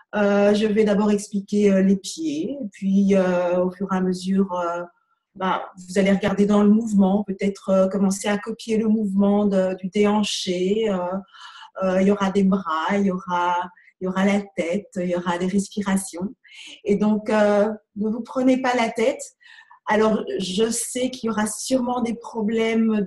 Je vais d'abord expliquer les pieds, et puis au fur et à mesure, vous allez regarder dans le mouvement, peut-être commencer à copier le mouvement du déhanché. Il y aura des bras, il y aura la tête, il y aura des respirations. Et donc, ne vous prenez pas la tête. Alors, je sais qu'il y aura sûrement des problèmes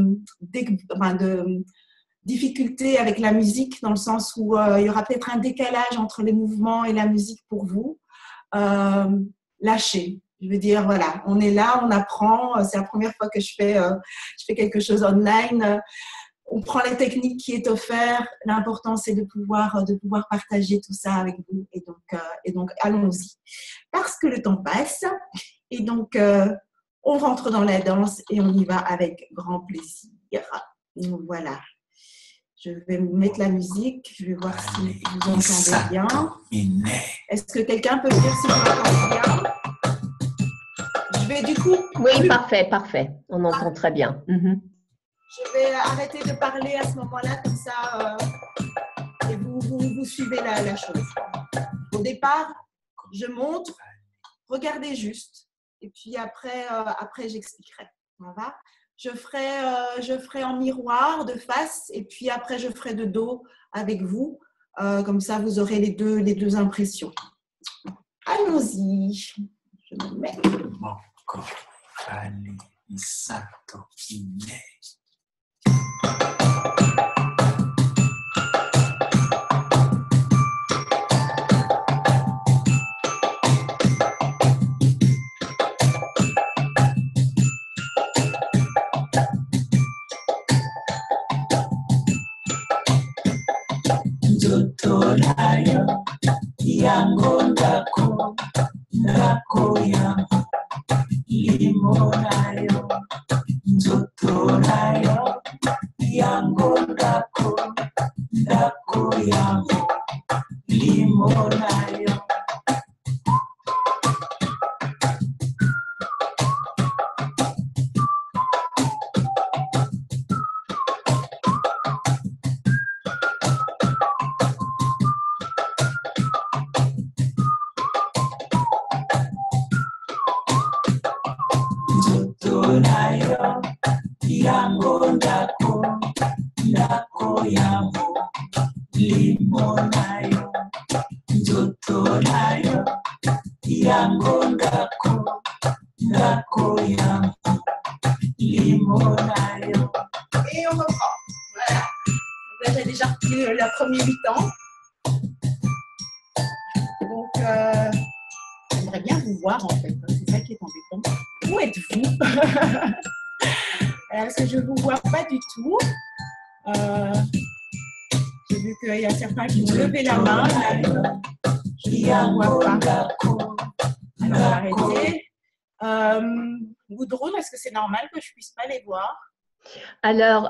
de difficultés avec la musique, dans le sens où il y aura peut-être un décalage entre les mouvements et la musique pour vous. Lâchez. Je veux dire, voilà, on est là, on apprend. C'est la première fois que je fais quelque chose online. On prend les techniques qui est offert. L'important, c'est de pouvoir partager tout ça avec vous. Et donc allons-y. Parce que le temps passe. Et donc, on rentre dans la danse et on y va avec grand plaisir. Donc, voilà. Je vais mettre la musique. Je vais voir si vous entendez bien. Est-ce que quelqu'un peut dire si vous entendez bien? Je vais du coup… Oui, parfait, parfait. On entend très bien. Je vais arrêter de parler à ce moment-là, comme ça, et vous suivez la chose. Au départ, je montre, regardez juste, et puis après j'expliquerai. Voilà. Je ferai en miroir de face, et puis après je ferai de dos avec vous, comme ça vous aurez les deux impressions. Allons-y. Je me mets. Nayo yango ndako yangu limo nayo nzoto nayo yango ndako yangu limo nayo. Yango ndako yangu limo nayo ndoto nayo yango ndako yangu limo nayo. Et on reprend. Voilà. Là, j'ai déjà repris la première mi-temps. Donc, j'aimerais bien vous voir en fait. C'est ça qui est embêtant. Où êtes-vous? Parce que je ne vous vois pas du tout. J'ai vu qu'il y a certains qui ont levé la main. Je ne vous vois pas. Alors, arrêtez. Gudrun, est-ce que c'est normal que je ne puisse pas les voir? Alors,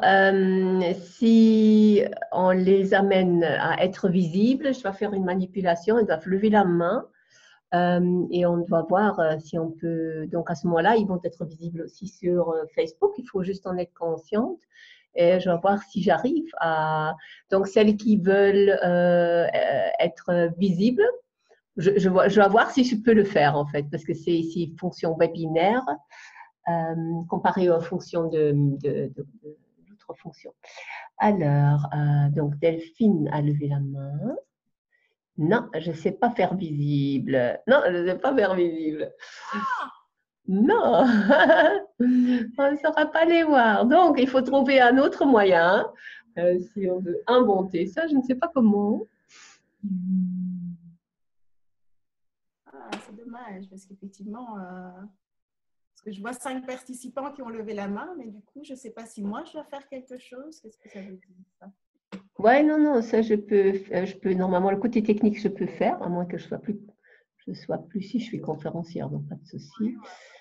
si on les amène à être visibles, je dois faire une manipulation, ils doivent lever la main. Et on doit voir si on peut… Donc, à ce moment-là, ils vont être visibles aussi sur Facebook. Il faut juste en être consciente. Et je vais voir si j'arrive à… Donc, celles qui veulent être visibles, je vais voir si je peux le faire, en fait, parce que c'est ici fonction webinaire comparé aux fonctions de l'autre fonction. Alors, donc, Delphine a levé la main. Non, je ne sais pas faire visible. Non, je ne sais pas faire visible. Non, on ne saura pas les voir. Donc, il faut trouver un autre moyen si on veut inventer ça. Je ne sais pas comment. C'est dommage parce qu'effectivement, parce que je vois 5 participants qui ont levé la main, mais du coup, je ne sais pas si moi je dois faire quelque chose. Qu'est-ce que ça veut dire ça? Ouais, non, ça je peux normalement le côté technique je peux faire, à moins que je sois plus si je suis conférencière, donc pas de souci.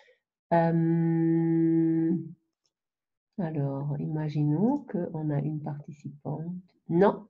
Alors, imaginons qu'on a une participante. Non.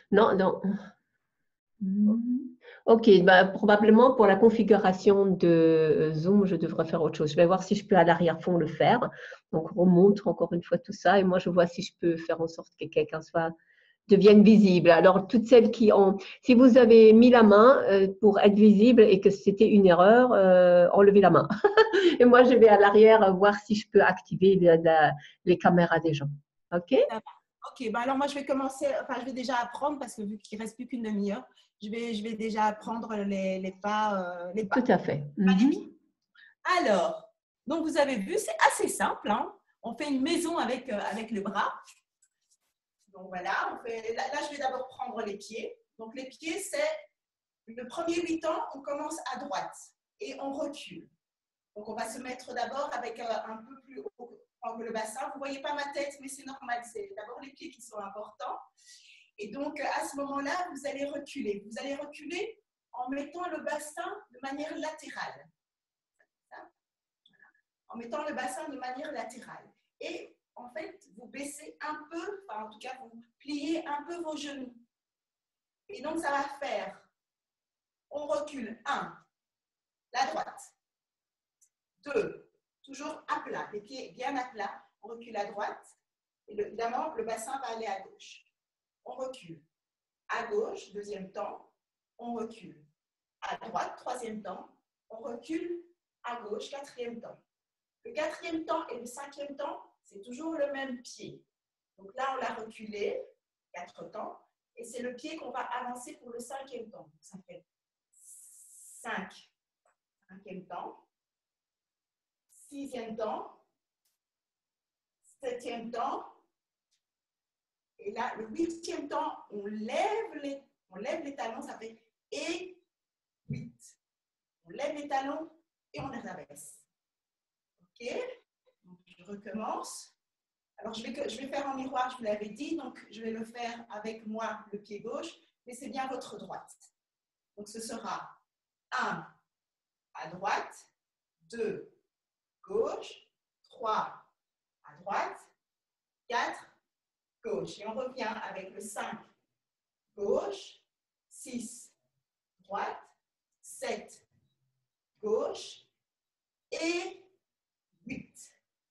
Ok, probablement pour la configuration de Zoom, je devrais faire autre chose. Je vais voir si je peux à l'arrière-fond le faire. Donc, on remonte encore une fois tout ça et moi je vois si je peux faire en sorte que quelqu'un soit deviennent visibles. Alors, toutes celles qui ont, si vous avez mis la main pour être visible et que c'était une erreur, enlevez la main. Et moi, je vais à l'arrière voir si je peux activer les caméras des gens. OK? Ok, bah alors moi je vais commencer, enfin je vais déjà apprendre parce que vu qu'il ne reste plus qu'une demi-heure, je vais déjà apprendre les pas. Tout à fait. Alors, donc vous avez vu, c'est assez simple, hein. On fait une maison avec le bras. Donc voilà, là je vais d'abord prendre les pieds. Donc les pieds, c'est le premier 8 ans, on commence à droite et on recule. Donc on va se mettre d'abord avec un peu plus haut que le bassin. Vous ne voyez pas ma tête, mais c'est normal, c'est d'abord les pieds qui sont importants. Et donc à ce moment-là, vous allez reculer. Vous allez reculer en mettant le bassin de manière latérale. En mettant le bassin de manière latérale. Et en fait, vous baissez un peu, enfin en tout cas, vous pliez un peu vos genoux. Et donc, ça va faire, on recule, 1, la droite, 2, toujours à plat, les pieds bien à plat, on recule à droite, et évidemment, le bassin va aller à gauche. On recule à gauche, deuxième temps, on recule à droite, troisième temps, on recule à gauche, quatrième temps. Le quatrième temps et le cinquième temps, c'est toujours le même pied. Donc là, on l'a reculé, 4 temps, et c'est le pied qu'on va avancer pour le cinquième temps. Donc ça fait 5, cinquième temps, sixième temps, septième temps, et là, le huitième temps, on lève les talons, ça fait et 8. On lève les talons et on les rabaisse. OK? Donc, je recommence. Alors, je vais faire en miroir, je vous l'avais dit, donc je vais le faire avec moi, le pied gauche, mais c'est bien votre droite. Donc, ce sera 1 à droite, 2 gauche, 3 à droite, 4 gauche. Et on revient avec le 5 gauche, 6 droite, 7 gauche et 8.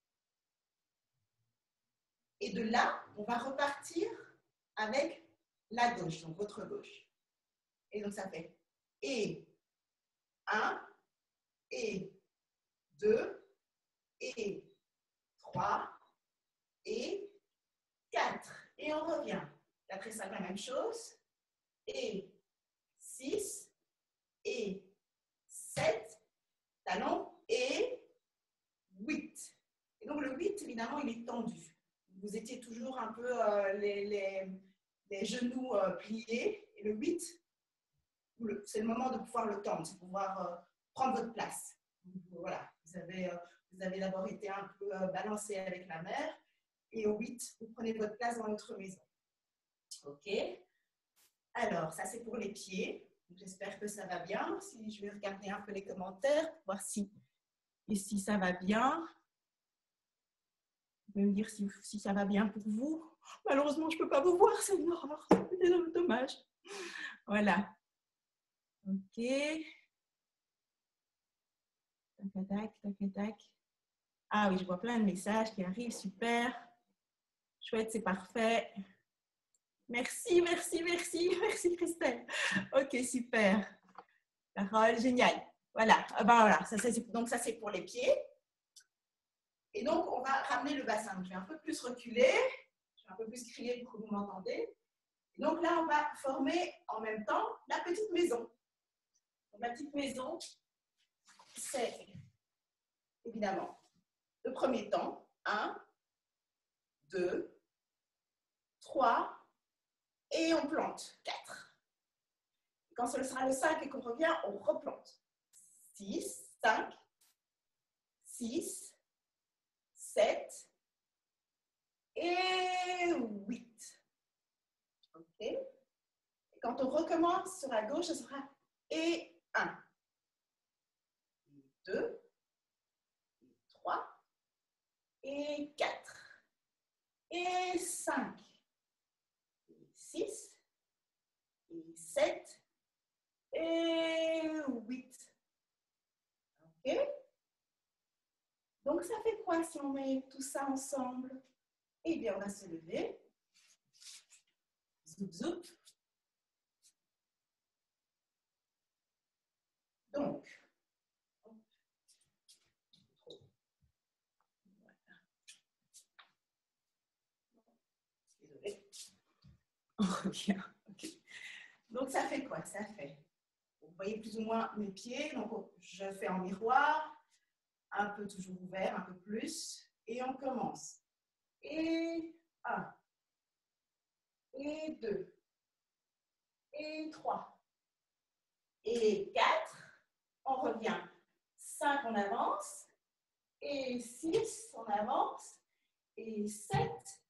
Et de là, on va repartir avec la gauche, donc votre gauche. Et donc, ça fait et 1, et 2, et 3, et 4. Et on revient. Après ça, la même chose. Et 6, et 7, talon, et 8. Et donc, le 8, évidemment, il est tendu. Vous étiez toujours un peu les genoux pliés. Et le 8, c'est le moment de pouvoir le tendre, c'est pouvoir prendre votre place. Voilà, vous avez d'abord été un peu balancé avec la mère. Et au 8, vous prenez votre place dans notre maison. OK. Alors, ça, c'est pour les pieds. J'espère que ça va bien. Si je vais regarder un peu les commentaires, pour voir si ça va bien. Vous pouvez me dire si ça va bien pour vous. Malheureusement, je ne peux pas vous voir, c'est une horreur. C'est dommage. Voilà. OK. Tac, tac, tac, tac. Ah oui, je vois plein de messages qui arrivent. Super. Chouette, c'est parfait. Merci, merci, merci. Merci, Christelle. OK, super. Carole, génial. Voilà. Voilà. Donc, ça, c'est pour les pieds. Et donc, on va ramener le bassin. Donc, je vais un peu plus reculer. Je vais un peu plus crier pour que vous m'entendez. Donc là, on va former en même temps la petite maison. Donc, la petite maison, c'est évidemment le premier temps. 1, 2, 3, et on plante. 4. Quand ce sera le 5 et qu'on revient, on replante. 6, 5, 6, 7 et 8. OK. Et quand on recommence sur la gauche, ce sera et 1, 2, 3 et 4 et 5 et 6 et 7 et 8. OK? Donc, ça fait quoi si on met tout ça ensemble? Eh bien, on va se lever. Zoup, zoup. Donc, désolée. On revient. Okay. Donc, ça fait quoi? Ça fait, vous voyez plus ou moins mes pieds. Donc, je fais en miroir, un peu toujours ouvert, un peu plus. Et on commence. Et 1. Et 2. Et 3. Et 4. On revient. 5, on avance. Et 6, on avance. Et 7.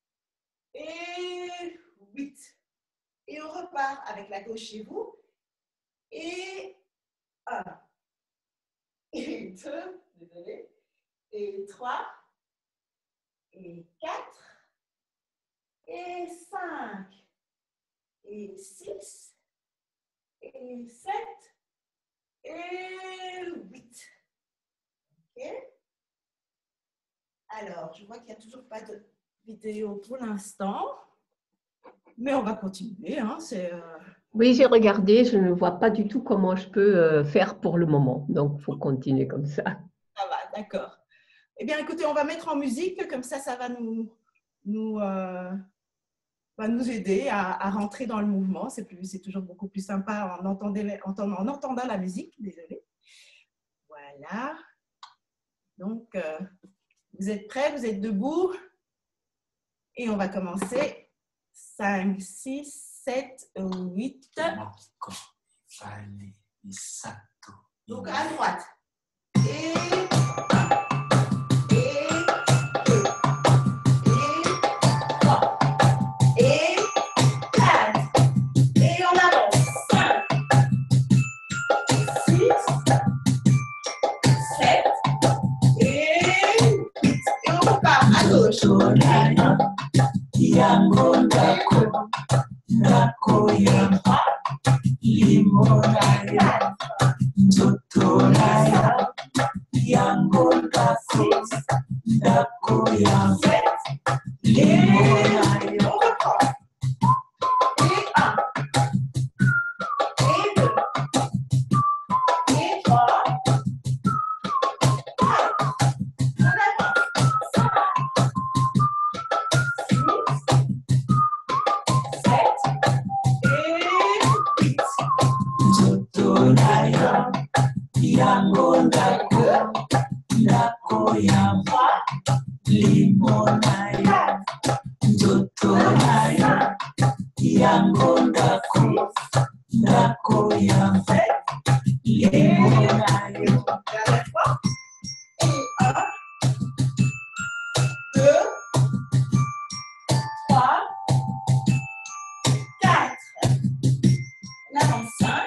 Et 8. Et on repart avec la gauche chez vous. Et 1. Et 2. Désolé. Et 3. Et 4. Et 5. Et 6. Et 7. Et 8. OK? Alors, je vois qu'il n'y a toujours pas de vidéo pour l'instant, mais on va continuer. Hein, Oui, j'ai regardé, je ne vois pas du tout comment je peux faire pour le moment, donc il faut continuer comme ça. Ça va, d'accord. Eh bien, écoutez, on va mettre en musique, comme ça va nous aider à rentrer dans le mouvement. C'est toujours beaucoup plus sympa en entendant la musique. Désolée. Voilà. Donc, vous êtes prêts? Vous êtes debout? Et on va commencer. 5, 6, 7, 8. Donc, à droite. Et 1. Et 2. Et 3. Et 4. Et on avance. 5, 6, 7. Et 8. Et on repart à gauche. Yango ndako, ndako yamba, limonaya, nzotoraya, yango ndako, ndako yamba, limonaya. Et 1. Et 2. Et 3. 4. On avance. 5. 6. Yango ndako, ndako yamba, limonaya, nzotoraya, yango ndako, ndako yamba, limonaya. Et 1, 2, 3, 4. On avance 5.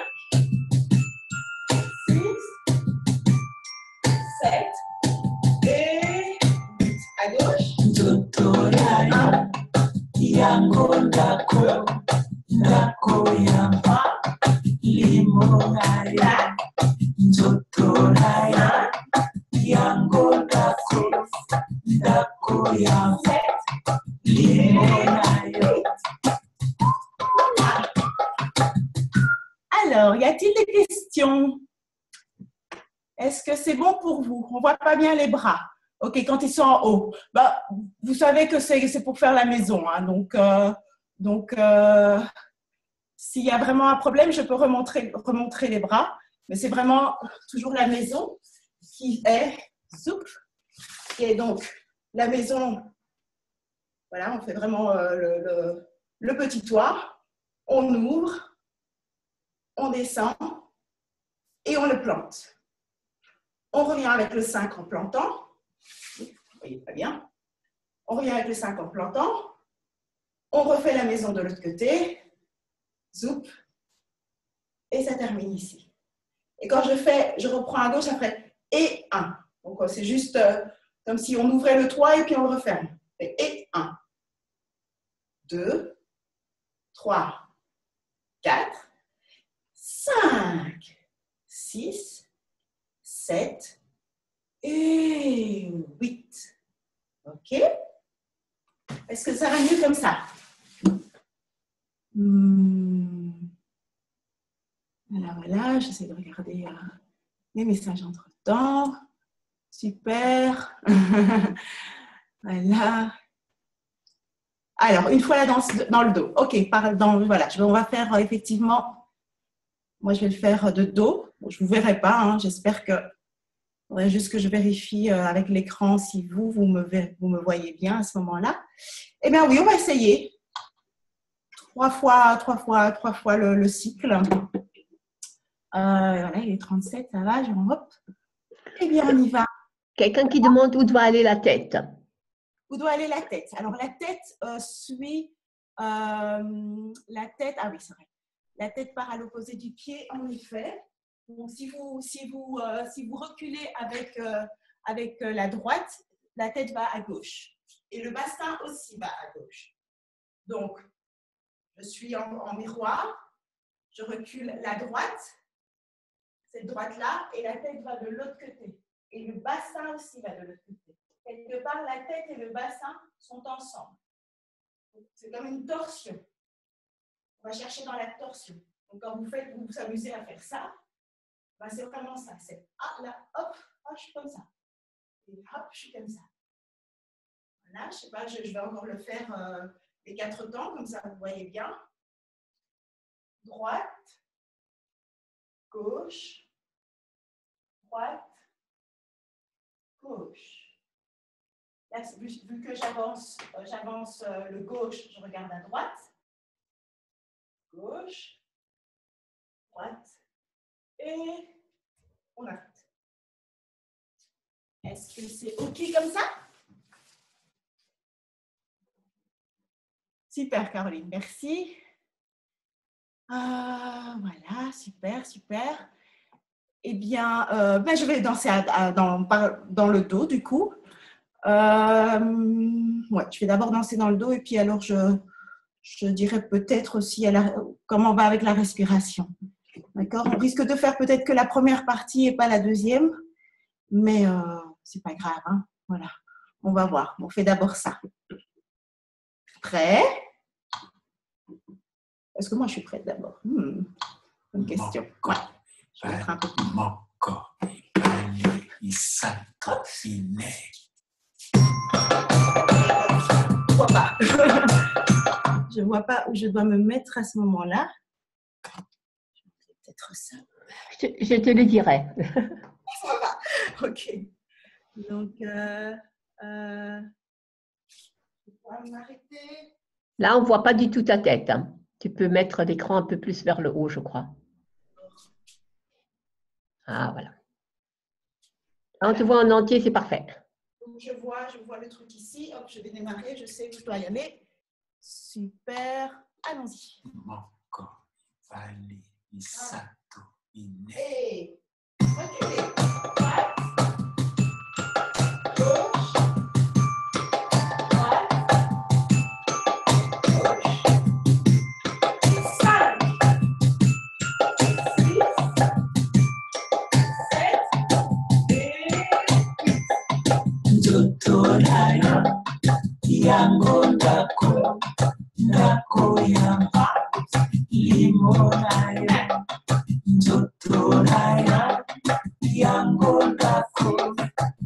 7 et 8. À gauche. Nzotoraya, yango ndako, ndako yamba, limonaya, nzotoraya, yango ndako, ndako yamba, limonaya. Alors, y a-t-il des questions? Est-ce que c'est bon pour vous? On ne voit pas bien les bras. OK, quand ils sont en haut. Bah, vous savez que c'est pour faire la maison. Hein, donc s'il y a vraiment un problème, je peux remontrer les bras. Mais c'est vraiment toujours la maison qui est souple. Et donc, la maison, voilà, on fait vraiment le petit toit. On ouvre, on descend et on le plante. On revient avec le 5 en plantant. Vous voyez pas bien. On revient avec le 5 en plantant. On refait la maison de l'autre côté. Zoup. Et ça termine ici. Et quand je reprends à gauche après. Et 1. Donc, c'est juste comme si on ouvrait le toit et puis on le referme. Et 1. 2. 3. 4. 5. 6. 7 et 8. OK? Est-ce que ça va mieux comme ça? Voilà, j'essaie de regarder les messages entre-temps. Super. Voilà. Alors, une fois la danse dans le dos. OK, voilà, on va faire effectivement, moi je vais le faire de dos. Bon, je ne vous verrai pas, hein, j'espère que, faudrait juste que je vérifie avec l'écran si vous me voyez bien à ce moment-là. Eh bien oui, on va essayer. Trois fois le cycle. Voilà, il est 37, ça va, hop. Eh bien, on y va. Quelqu'un qui demande où doit aller la tête. Où doit aller la tête? Alors, la tête suit la tête. Ah oui, c'est vrai. La tête part à l'opposé du pied, en effet. Donc, si vous reculez avec la droite, la tête va à gauche. Et le bassin aussi va à gauche. Donc, je suis en miroir. Je recule la droite, cette droite-là, et la tête va de l'autre côté. Et le bassin aussi va de l'autre côté. Quelque part, la tête et le bassin sont ensemble. C'est comme une torsion. On va chercher dans la torsion. Donc, quand vous vous amusez à faire ça, ben c'est vraiment ça. C'est là, hop, je suis comme ça. Et hop, je suis comme ça. Voilà, je ne sais pas, je vais encore le faire les 4 temps, comme ça vous voyez bien. Droite, gauche, droite, gauche. Là, vu que j'avance le gauche, je regarde à droite. Gauche, droite, et on arrête. Est-ce que c'est OK comme ça? Super, Caroline, merci. Voilà, super, super. Eh bien, je vais danser dans le dos, du coup. Ouais, je vais d'abord danser dans le dos et puis alors je dirais peut-être aussi comment on va avec la respiration. D'accord? On risque de faire peut-être que la première partie et pas la deuxième, mais c'est pas grave. Hein? Voilà, on va voir. On fait d'abord ça. Prêt? Est-ce que moi je suis prête d'abord? Bonne question. Ouais. Je vais mettre un peu plus. Je ne vois pas où je dois me mettre à ce moment-là. Peut-être ça. Je te le dirai. Ça va. OK. Donc, je vais m'arrêter. Là, on ne voit pas du tout ta tête. Hein. Tu peux mettre l'écran un peu plus vers le haut, je crois. Ah, voilà. Là, on te voit en entier, c'est parfait. Donc, je vois le truc ici. Hop, je vais démarrer. Je sais où je dois y aller. Super. Allons-y. Et reculez. Droite. Gauche. Droite. Gauche. 5, 6, 7 et 8. Ndotonayo yango ndako yamba limonayo ndotonayo yango ndako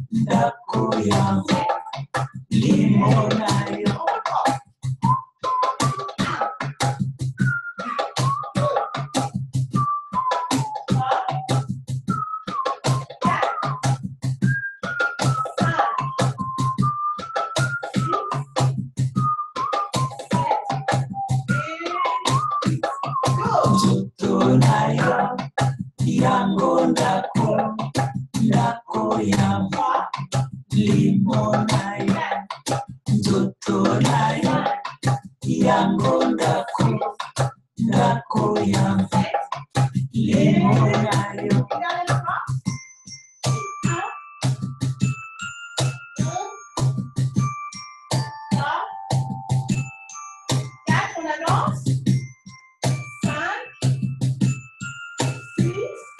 yamba limonayo. Ndotonayo yango ndako yamba limonayo ndotonayo yango ndako yamba limonayo. On avance. 5, 6,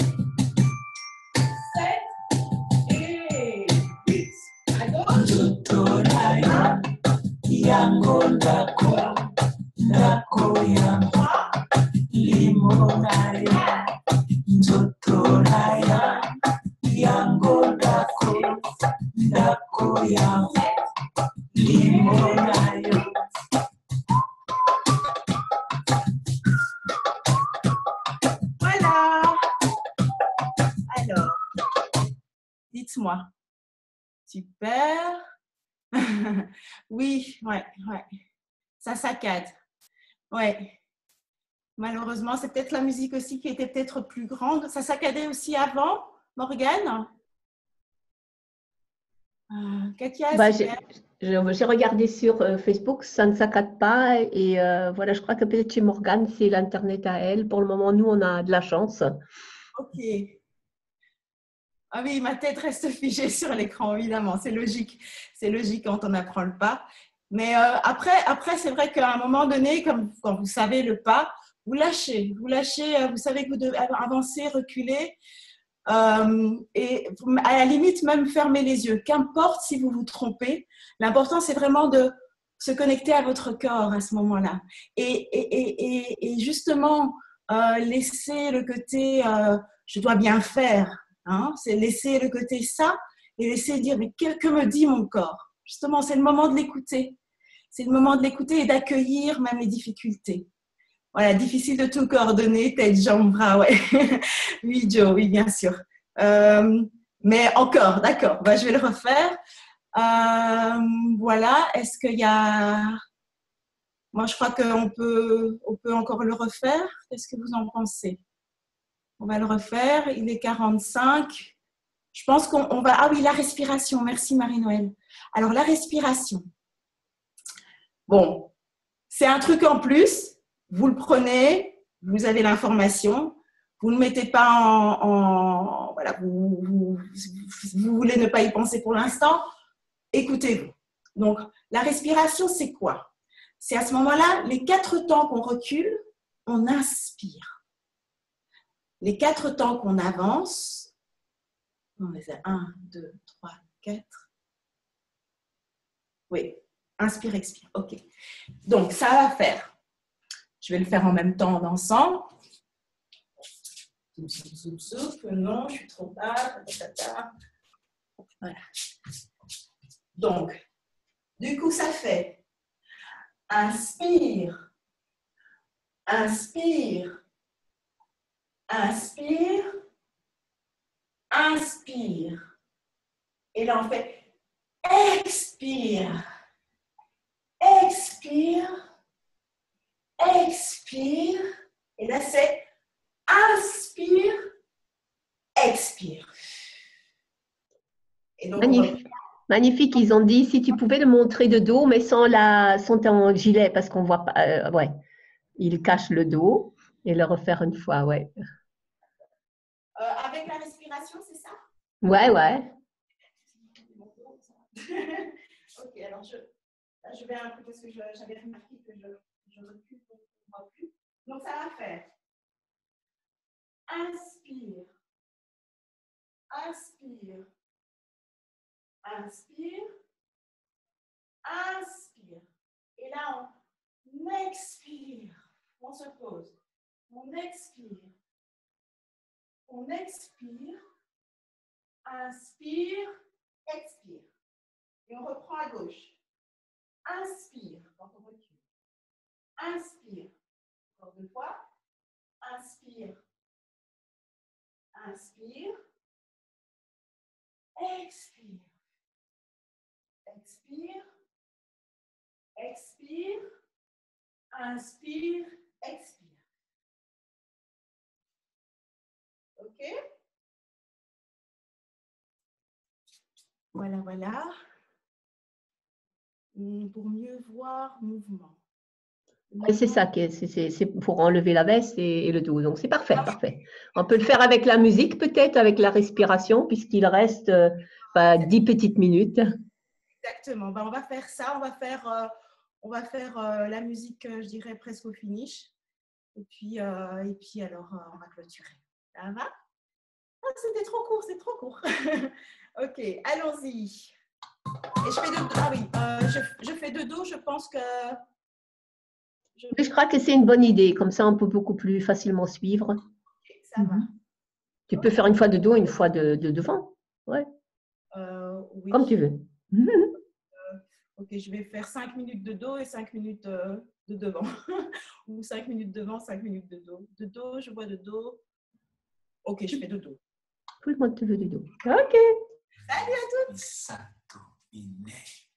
7 et 8. À gauche. Ndotonayo yango ndako yamba Soraya, yango ndako, ndako yango, limonayo. Voilà. Alors, dites-moi. Super. Oui, ouais. Ça saccade. Ouais. Malheureusement, c'est peut-être la musique aussi qui était peut-être plus grande. Ça saccadait aussi avant, Morgane? Katia, Bah, super. j'ai regardé sur Facebook, ça ne saccade pas. Et voilà, je crois que peut-être chez Morgane, c'est l'Internet à elle. Pour le moment, nous, on a de la chance. Ok. Ah oui, ma tête reste figée sur l'écran, évidemment. C'est logique. C'est logique quand on apprend le pas. Mais après c'est vrai qu'à un moment donné, comme quand vous savez le pas, vous lâchez. Vous lâchez, vous savez que vous devez avancer, reculer. Et à la limite, même fermer les yeux. Qu'importe si vous vous trompez. L'important, c'est vraiment de se connecter à votre corps à ce moment-là. Et justement, laisser le côté je dois bien faire. Hein, c'est laisser le côté ça et laisser dire mais que me dit mon corps? Justement, c'est le moment de l'écouter. C'est le moment de l'écouter et d'accueillir même les difficultés. Voilà, difficile de tout coordonner, tête, jambes, bras, ouais. Oui, Joe, oui, bien sûr. Mais encore, d'accord, bah, je vais le refaire. Voilà, est-ce qu'il y a... Moi, je crois qu'on peut encore le refaire. Qu'est-ce que vous en pensez? On va le refaire, il est 45. Je pense qu'on va... Ah oui, la respiration, merci Marie-Noël. Alors, la respiration. Bon, c'est un truc en plus. Vous le prenez, vous avez l'information. Vous ne mettez pas voilà, vous voulez ne pas y penser pour l'instant. Écoutez-vous. Donc, la respiration, c'est quoi? C'est à ce moment-là, les 4 temps qu'on recule, on inspire. Les 4 temps qu'on avance, on les a 1, 2, 3, 4. Oui, inspire, expire. OK. Donc, ça va faire. Je vais le faire en même temps en dansant. Non, je suis trop bas. Voilà. Donc, du coup, ça fait inspire, inspire, inspire, inspire. Et là, on fait expire, expire, expire. Et là, c'est inspire, expire. Et donc, Magnifique. Magnifique, ils ont dit si tu pouvais le montrer de dos, mais sans ton gilet, parce qu'on voit pas. Ouais, il cache le dos et le refaire une fois, ouais. avec la respiration, c'est ça? Ouais, ouais. Ok, alors je vais un peu parce que j'avais remarqué que je recule pour qu'on ne voit plus. Donc, ça va faire inspire, inspire, inspire, inspire. Et là, on expire. On se pose. On expire. On expire. Inspire, expire. Et on reprend à gauche. Inspire quand on recule. Inspire. Encore 2 fois. Inspire. Inspire. Expire. Expire. Expire. Inspire. Expire. OK? Voilà, voilà. Pour mieux voir mouvement. Ouais, c'est ça, c'est pour enlever la veste et le dos. Donc, c'est parfait, parfait. On peut le faire avec la musique, peut-être, avec la respiration, puisqu'il reste 10 petites minutes. Exactement. Ben, on va faire ça. On va faire la musique, je dirais, presque au finish. Et puis alors, on va clôturer. Ça va? Ah, c'était trop court, c'est trop court. Ok, allons-y. Et je fais de dos. Ah oui, je fais de dos, je pense que... Je crois que c'est une bonne idée. Comme ça, on peut beaucoup plus facilement suivre. Ça va. Tu peux faire une fois de dos, une fois de devant. Ouais, Oui. comme tu veux. Ok, je vais faire 5 minutes de dos et 5 minutes de devant. Ou 5 minutes devant, 5 minutes de dos. De dos, je vois de dos. Ok, je fais de dos. Tout le monde te veut du dos. Ok. Salut à toutes. Esatto, inne.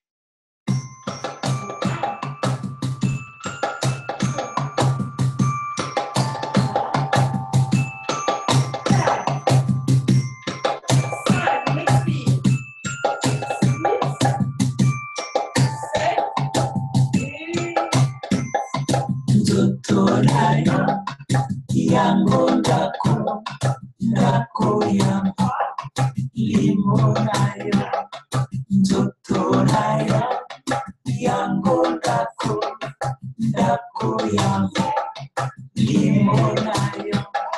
Nzotorayo yango ndako yamba limonayo nzotorayo yango ndako yamba limonayo.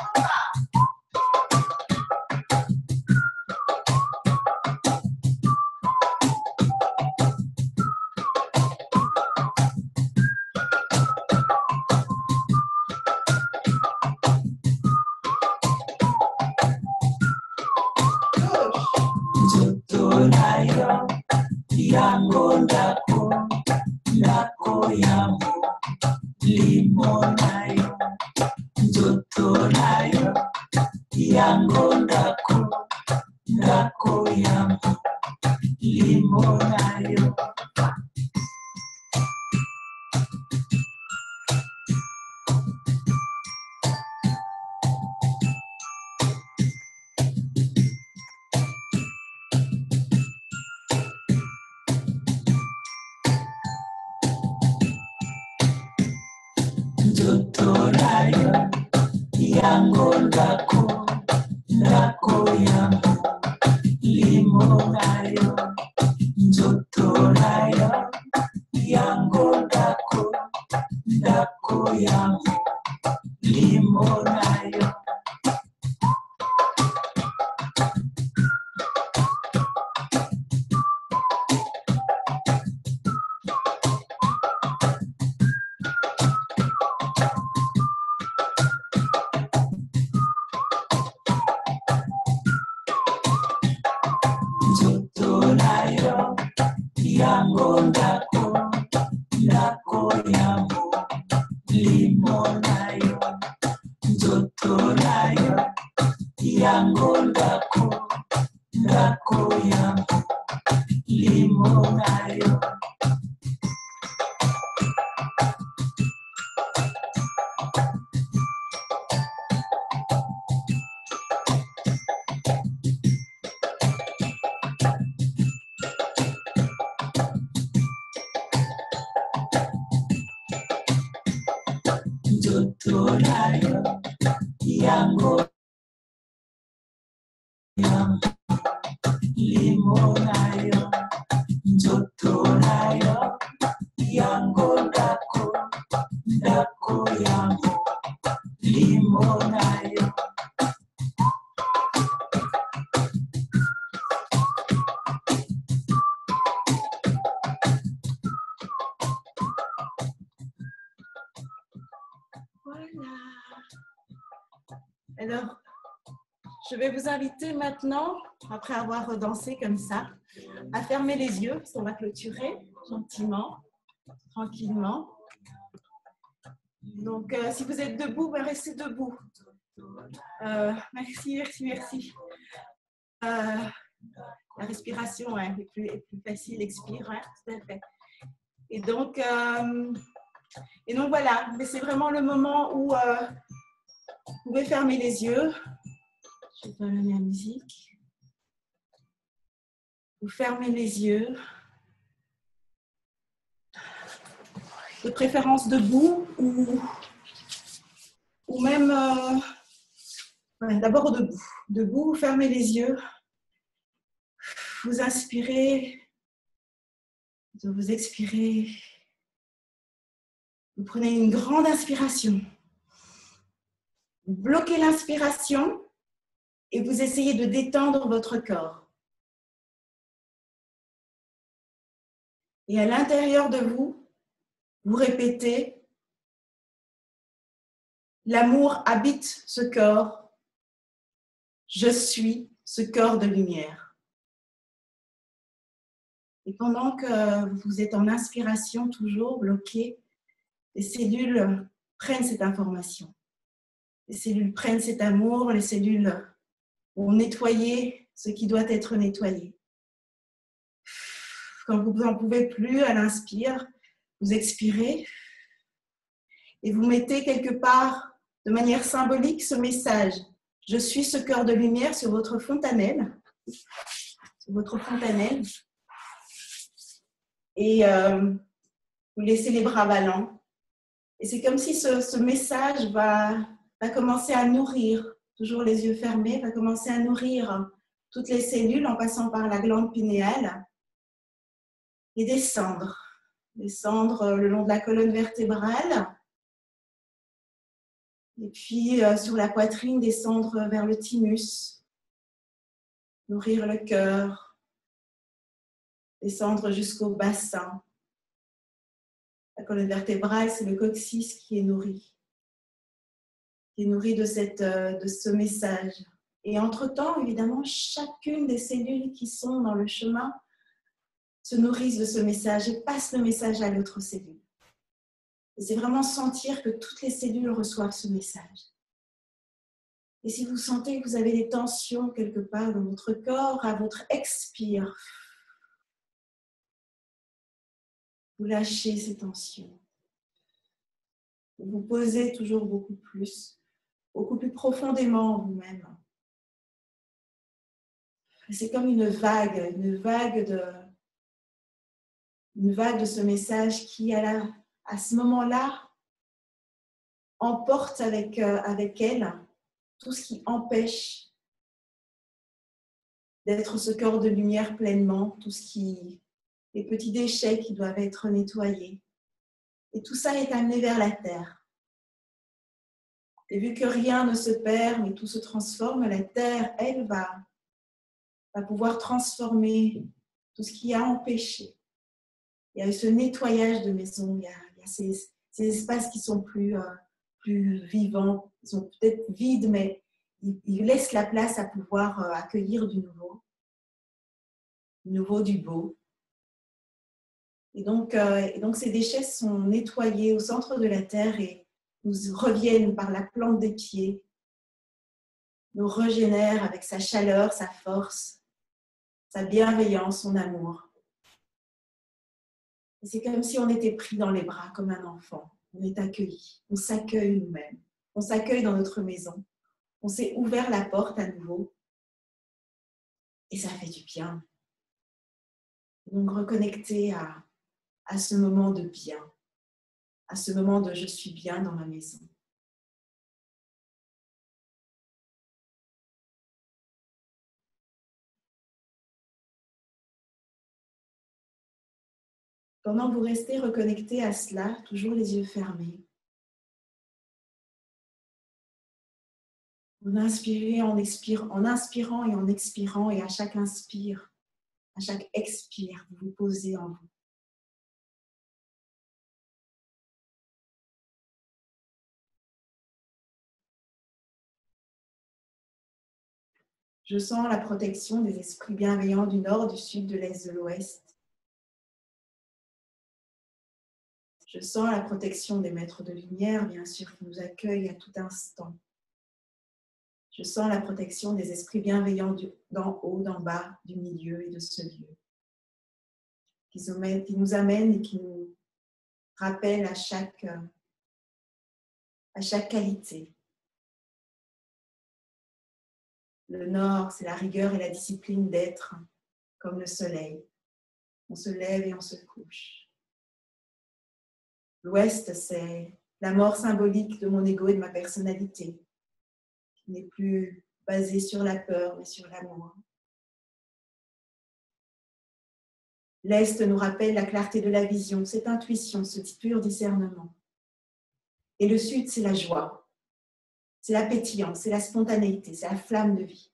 Nzotorayo yango ndako yamba limonayo nzotorayo yango ndako yamba limonayo. Nzotorayo yango ndako yamba limonayo nzotorayo yango ndako yamba limonayo. Nzotorayo yango ndako yamba limonayo nzotorayo yango ndako yamba limonayo. Nzotorayo yango yamba limonayo nzotorayo yango ndako yamba limonayo. Voilà. Alors, je vais vous inviter maintenant, après avoir dansé comme ça, à fermer les yeux, parce qu'on va clôturer gentiment, tranquillement. Donc, si vous êtes debout, ben restez debout. Merci, merci, merci. La respiration est plus facile, expire, hein, tout à fait. Et donc voilà, mais c'est vraiment le moment où vous pouvez fermer les yeux. Je vais fermer la musique. Vous fermez les yeux. De préférence debout ou même d'abord debout. Debout, vous fermez les yeux. Vous inspirez. Vous expirez. Vous prenez une grande inspiration. Vous bloquez l'inspiration et vous essayez de détendre votre corps. Et à l'intérieur de vous, vous répétez « L'amour habite ce corps. Je suis ce cœur de lumière. Et pendant que vous êtes en inspiration toujours bloqué, les cellules prennent cette information. Les cellules prennent cet amour, les cellules vont nettoyer ce qui doit être nettoyé. Quand vous n'en pouvez plus à l'inspire, vous expirez et vous mettez quelque part, de manière symbolique, ce message. Je suis ce cœur de lumière sur votre fontanelle. Sur votre fontanelle. Et vous laissez les bras ballants. Et c'est comme si ce message va commencer à nourrir, toujours les yeux fermés, va commencer à nourrir toutes les cellules en passant par la glande pinéale et descendre le long de la colonne vertébrale et puis sur la poitrine, descendre vers le thymus, nourrir le cœur, descendre jusqu'au bassin. La colonne vertébrale, c'est le coccyx qui est nourri de ce message. Et entre-temps, évidemment, chacune des cellules qui sont dans le chemin se nourrissent de ce message et passent le message à l'autre cellule. Et c'est vraiment sentir que toutes les cellules reçoivent ce message. Et si vous sentez que vous avez des tensions quelque part dans votre corps, à votre expire, vous lâchez ces tensions. Vous vous posez toujours beaucoup plus profondément en vous-même. C'est comme une vague de ce message qui, à ce moment-là, emporte avec elle tout ce qui empêche d'être ce cœur de lumière pleinement, les petits déchets qui doivent être nettoyés. Et tout ça est amené vers la terre. Et vu que rien ne se perd, mais tout se transforme, la terre, elle, va pouvoir transformer tout ce qui a empêché. Il y a ce nettoyage de maison, il y a ces espaces qui sont plus vivants, ils sont peut-être vides, mais ils laissent la place à pouvoir accueillir du nouveau, du beau. Et donc ces déchets sont nettoyés au centre de la terre et nous reviennent par la plante des pieds, nous régénèrent avec sa chaleur, sa force, sa bienveillance, son amour. Et c'est comme si on était pris dans les bras comme un enfant. On est accueilli, on s'accueille nous-mêmes, on s'accueille dans notre maison, on s'est ouvert la porte à nouveau et ça fait du bien. Donc reconnecter à ce moment de bien, à ce moment de je suis bien dans ma maison. Pendant que vous restez reconnecté à cela, toujours les yeux fermés, en inspirant et en expirant, et à chaque inspire, à chaque expire, vous vous posez en vous. Je sens la protection des esprits bienveillants du nord, du sud, de l'est, de l'ouest. Je sens la protection des maîtres de lumière, bien sûr, qui nous accueillent à tout instant. Je sens la protection des esprits bienveillants d'en haut, d'en bas, du milieu et de ce lieu, qui nous amènent et qui nous rappellent à chaque qualité. Le nord, c'est la rigueur et la discipline d'être comme le soleil. On se lève et on se couche. L'ouest, c'est la mort symbolique de mon ego et de ma personnalité, qui n'est plus basée sur la peur, mais sur l'amour. L'est nous rappelle la clarté de la vision, cette intuition, ce pur discernement. Et le sud, c'est la joie, c'est la pétillance, c'est la spontanéité, c'est la flamme de vie.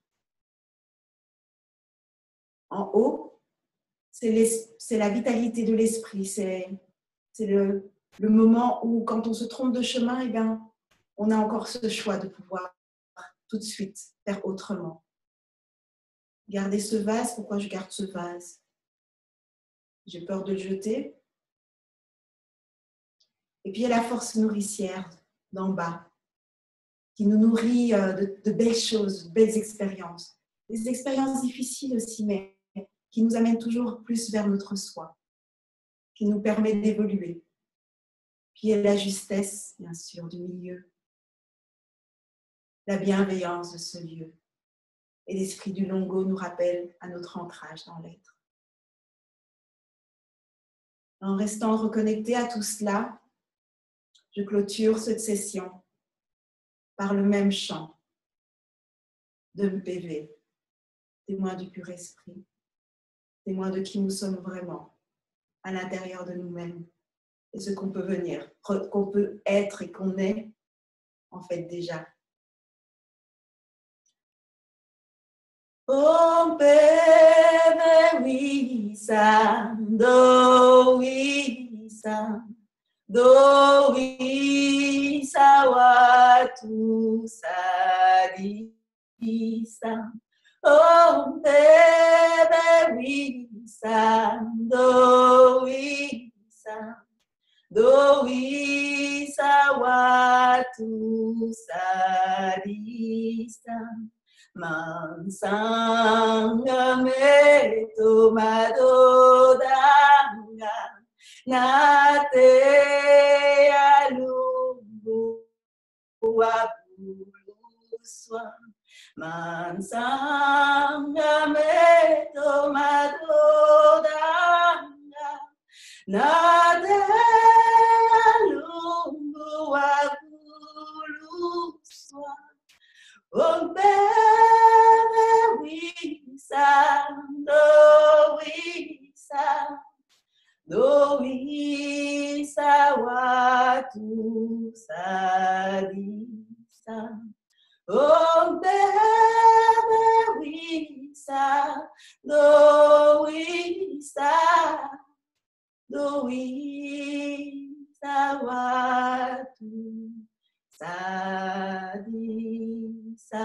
En haut, c'est la vitalité de l'esprit, c'est le moment où, quand on se trompe de chemin, eh bien, on a encore ce choix de pouvoir tout de suite faire autrement. Garder ce vase, pourquoi je garde ce vase? J'ai peur de le jeter. Et puis il y a la force nourricière d'en bas, qui nous nourrit de belles choses, de belles expériences. Des expériences difficiles aussi, mais qui nous amènent toujours plus vers notre soi, qui nous permet d'évoluer. Puis il y a la justesse, bien sûr, du milieu, la bienveillance de ce lieu. Et l'esprit du Longo nous rappelle à notre ancrage dans l'être. En restant reconnecté à tout cela, je clôture cette session par le même chant de MPV, témoin du pur esprit, témoin de qui nous sommes vraiment à l'intérieur de nous-mêmes et ce qu'on peut venir, qu'on peut être et qu'on est en fait déjà. Om Peme Wisa, Do Wisa, Do Wisa Watu Sadisa. Om Peme Wisa, Do Wisa, Do Wisa Watu Sadisa. Mansanga me tomadodanga nate alumbu abuluswa. Mansanga me tomadodanga nate alumbu abuluswa. Om Peme Wisa, Do Wisa, Do Wisa Watu Sadisa. Om Peme Wisa, Do Wisa, Do Wisa Watu Sadisa.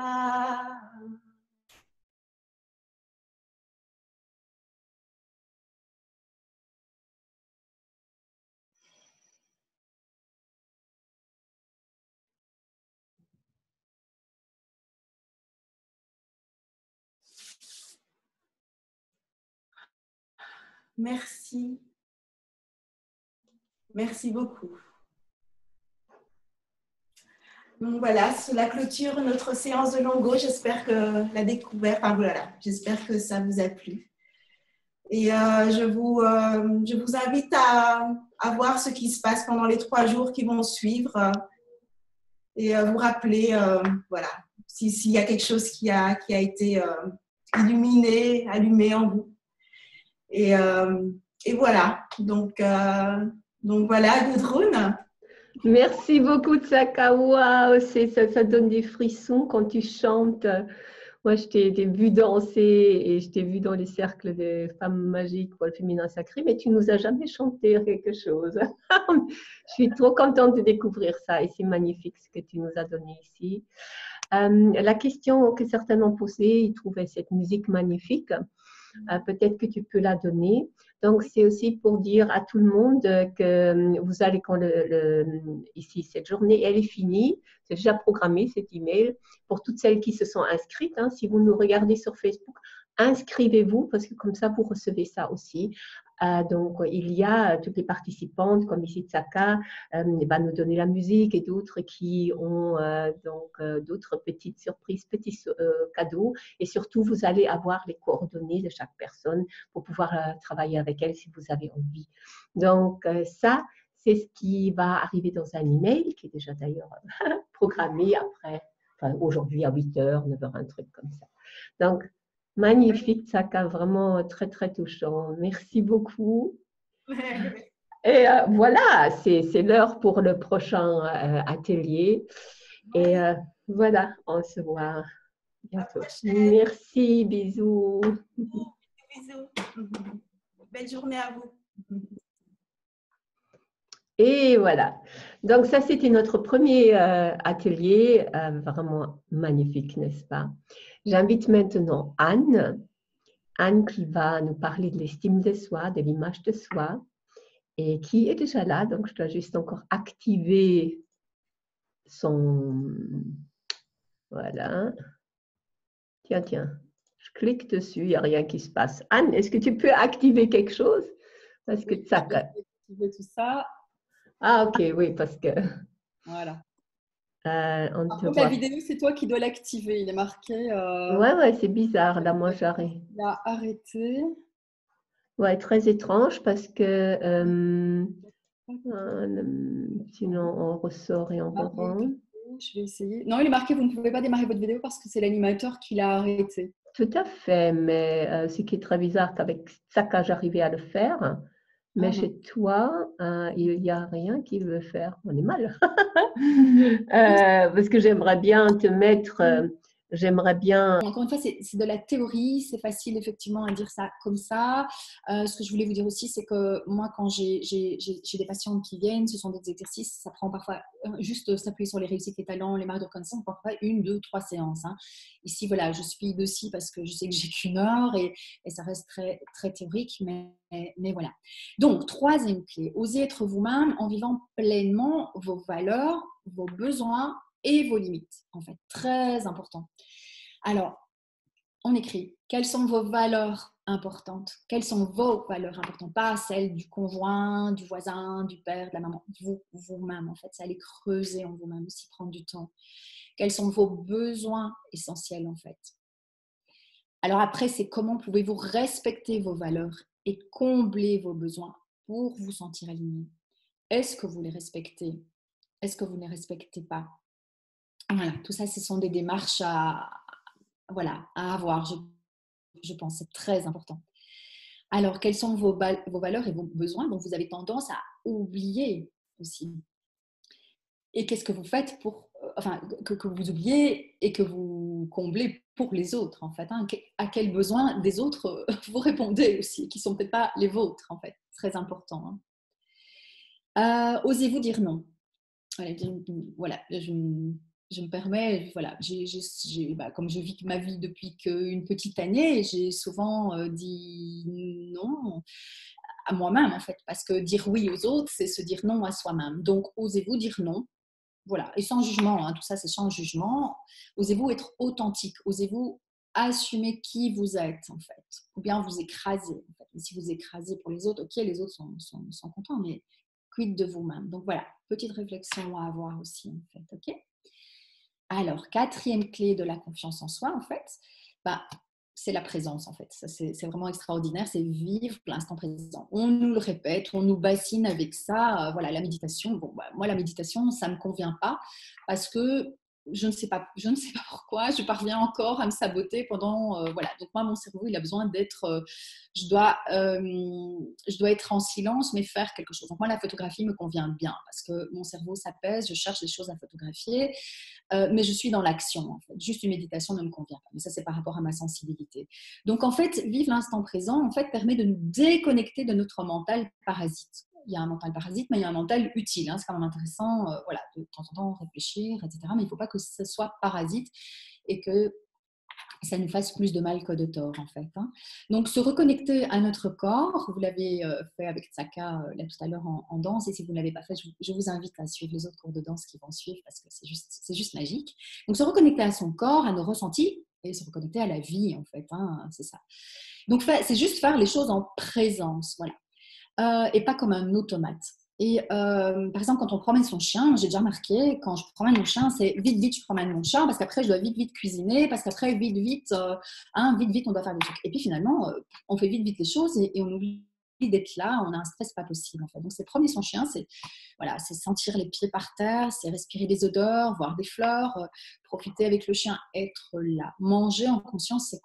Merci. Merci beaucoup. Donc voilà, cela clôture notre séance de Longo. J'espère que la découverte, enfin voilà, j'espère que ça vous a plu. Et je vous invite à voir ce qui se passe pendant les 3 jours qui vont suivre et vous rappeler, voilà, s'il y a quelque chose qui a été illuminé, allumé en vous. Et voilà, donc voilà, Gudrun. Merci beaucoup, Tsakawa. Ça donne des frissons quand tu chantes. Moi, je t'ai vu danser et je t'ai vu dans les cercles des femmes magiques pour le féminin sacré, mais tu nous as jamais chanté quelque chose. Je suis trop contente de découvrir ça et c'est magnifique ce que tu nous as donné ici. La question que certains ont posée, ils trouvaient cette musique magnifique. Peut-être que tu peux la donner. Donc, c'est aussi pour dire à tout le monde que vous allez, quand ici, cette journée, elle est finie. C'est déjà programmé, cet email. Pour toutes celles qui se sont inscrites, hein, si vous nous regardez sur Facebook, inscrivez-vous parce que comme ça, vous recevez ça aussi. Donc, il y a toutes les participantes, comme ici Tsaka, va nous donner la musique et d'autres qui ont d'autres petites surprises, petits cadeaux. Et surtout, vous allez avoir les coordonnées de chaque personne pour pouvoir travailler avec elle si vous avez envie. Donc, ça, c'est ce qui va arriver dans un email qui est déjà d'ailleurs programmé après, enfin, aujourd'hui à 8h, 9h, un truc comme ça. Donc, magnifique, Tsaka, vraiment très, très touchant. Merci beaucoup. Et voilà, c'est l'heure pour le prochain atelier. Et voilà, on se voit bientôt. Merci, bisous. Bisous. Belle journée à vous. Et voilà. Donc ça, c'était notre premier atelier, vraiment magnifique, n'est-ce pas? J'invite maintenant Anne. Anne qui va nous parler de l'estime de soi, de l'image de soi, et qui est déjà là. Donc, je dois juste encore activer son... Voilà. Tiens. Je clique dessus, il n'y a rien qui se passe. Anne, est-ce que tu peux activer quelque chose? Parce que ça... activer tout ça. Ah, ok, oui, parce que... Voilà. On Par te contre, voit. la vidéo, c'est toi qui dois l'activer. Il est marqué. Ouais, c'est bizarre. Là, moi, j'arrive. Il a arrêté. Ouais, très étrange parce que sinon, on ressort et on reprend. Je vais essayer. Non, il est marqué, vous ne pouvez pas démarrer votre vidéo parce que c'est l'animateur qui l'a arrêté. Tout à fait, mais ce qui est très bizarre, qu'avec Saka, j'arrivais à le faire. Mais chez toi, il n'y a rien qui veut faire. On est mal. Parce que j'aimerais bien te mettre... J'aimerais bien... Encore une fois, c'est de la théorie, c'est facile effectivement à dire ça comme ça. Ce que je voulais vous dire aussi, c'est que moi, quand j'ai des patients qui viennent, ce sont des exercices, ça prend parfois juste s'appuyer sur les réussites, les talents, les marques de reconnaissance, parfois 1, 2, 3 séances. Hein. Ici, voilà, je suis dessus parce que je sais que j'ai qu'une heure et ça reste très, très théorique, mais voilà. Donc, troisième clé, osez être vous-même en vivant pleinement vos valeurs, vos besoins et vos limites, en fait, très important. Alors, on écrit, quelles sont vos valeurs importantes? Quelles sont vos valeurs importantes? Pas celles du conjoint, du voisin, du père, de la maman, vous-même, en fait, ça allait creuser en vous-même, aussi prendre du temps. Quels sont vos besoins essentiels, en fait? Alors après, c'est comment pouvez-vous respecter vos valeurs et combler vos besoins pour vous sentir aligné? Est-ce que vous les respectez? Est-ce que vous ne les respectez pas? Voilà, tout ça, ce sont des démarches à avoir, je pense, c'est très important. Alors, quelles sont vos valeurs et vos besoins dont vous avez tendance à oublier aussi? Et qu'est-ce que vous faites pour, que vous oubliez et que vous comblez pour les autres, en fait, hein? À quels besoins des autres vous répondez aussi, qui ne sont peut-être pas les vôtres, en fait, très important. Hein. Osez-vous dire non? Voilà, je me permets, voilà, comme je vis ma vie depuis qu'une petite année, j'ai souvent dit non à moi-même, en fait, parce que dire oui aux autres, c'est se dire non à soi-même. Donc, osez-vous dire non, voilà, et sans jugement, hein, tout ça, c'est sans jugement. Osez-vous être authentique, osez-vous assumer qui vous êtes, en fait, ou bien vous écraser. En fait. Si vous écrasez pour les autres, ok, les autres sont contents, mais quid de vous-même? Donc voilà, petite réflexion à avoir aussi, en fait, ok? Alors, quatrième clé de la confiance en soi, en fait, c'est la présence, en fait. Ça, c'est vraiment extraordinaire, c'est vivre l'instant présent. On nous le répète, on nous bassine avec ça. Voilà, la méditation, moi, la méditation, ça ne me convient pas parce que je ne sais pas pourquoi, je parviens encore à me saboter pendant, voilà. Donc moi, mon cerveau, il a besoin d'être, je dois être en silence, mais faire quelque chose. Donc moi, la photographie me convient bien parce que mon cerveau s'apaise, je cherche des choses à photographier. Mais je suis dans l'action, en fait. Juste une méditation ne me convient pas. Mais ça, c'est par rapport à ma sensibilité. Donc, en fait, vivre l'instant présent, en fait, permet de nous déconnecter de notre mental parasite. Il y a un mental parasite, mais il y a un mental utile. Hein. C'est quand même intéressant, voilà, de temps en temps réfléchir, etc. Mais il ne faut pas que ce soit parasite et que ça nous fasse plus de mal que de tort, en fait. Hein. Donc, se reconnecter à notre corps, vous l'avez fait avec Tsaka là tout à l'heure en danse, et si vous ne l'avez pas fait, je vous invite à suivre les autres cours de danse qui vont suivre parce que c'est juste magique. Donc, se reconnecter à son corps, à nos ressentis, et se reconnecter à la vie, en fait. Hein, c'est ça. Donc, c'est juste faire les choses en présence, voilà. Et pas comme un automate. Et par exemple, quand on promène son chien, j'ai déjà remarqué, quand je promène mon chien, c'est vite, je promène mon chien, parce qu'après, je dois vite cuisiner, parce qu'après, vite, on doit faire des trucs. Et puis finalement, on fait vite les choses et on oublie d'être là, on a un stress pas possible, en fait. Donc, c'est promener son chien, c'est sentir les pieds par terre, c'est respirer des odeurs, voir des fleurs, profiter avec le chien, être là. Manger en conscience, c'est quoi?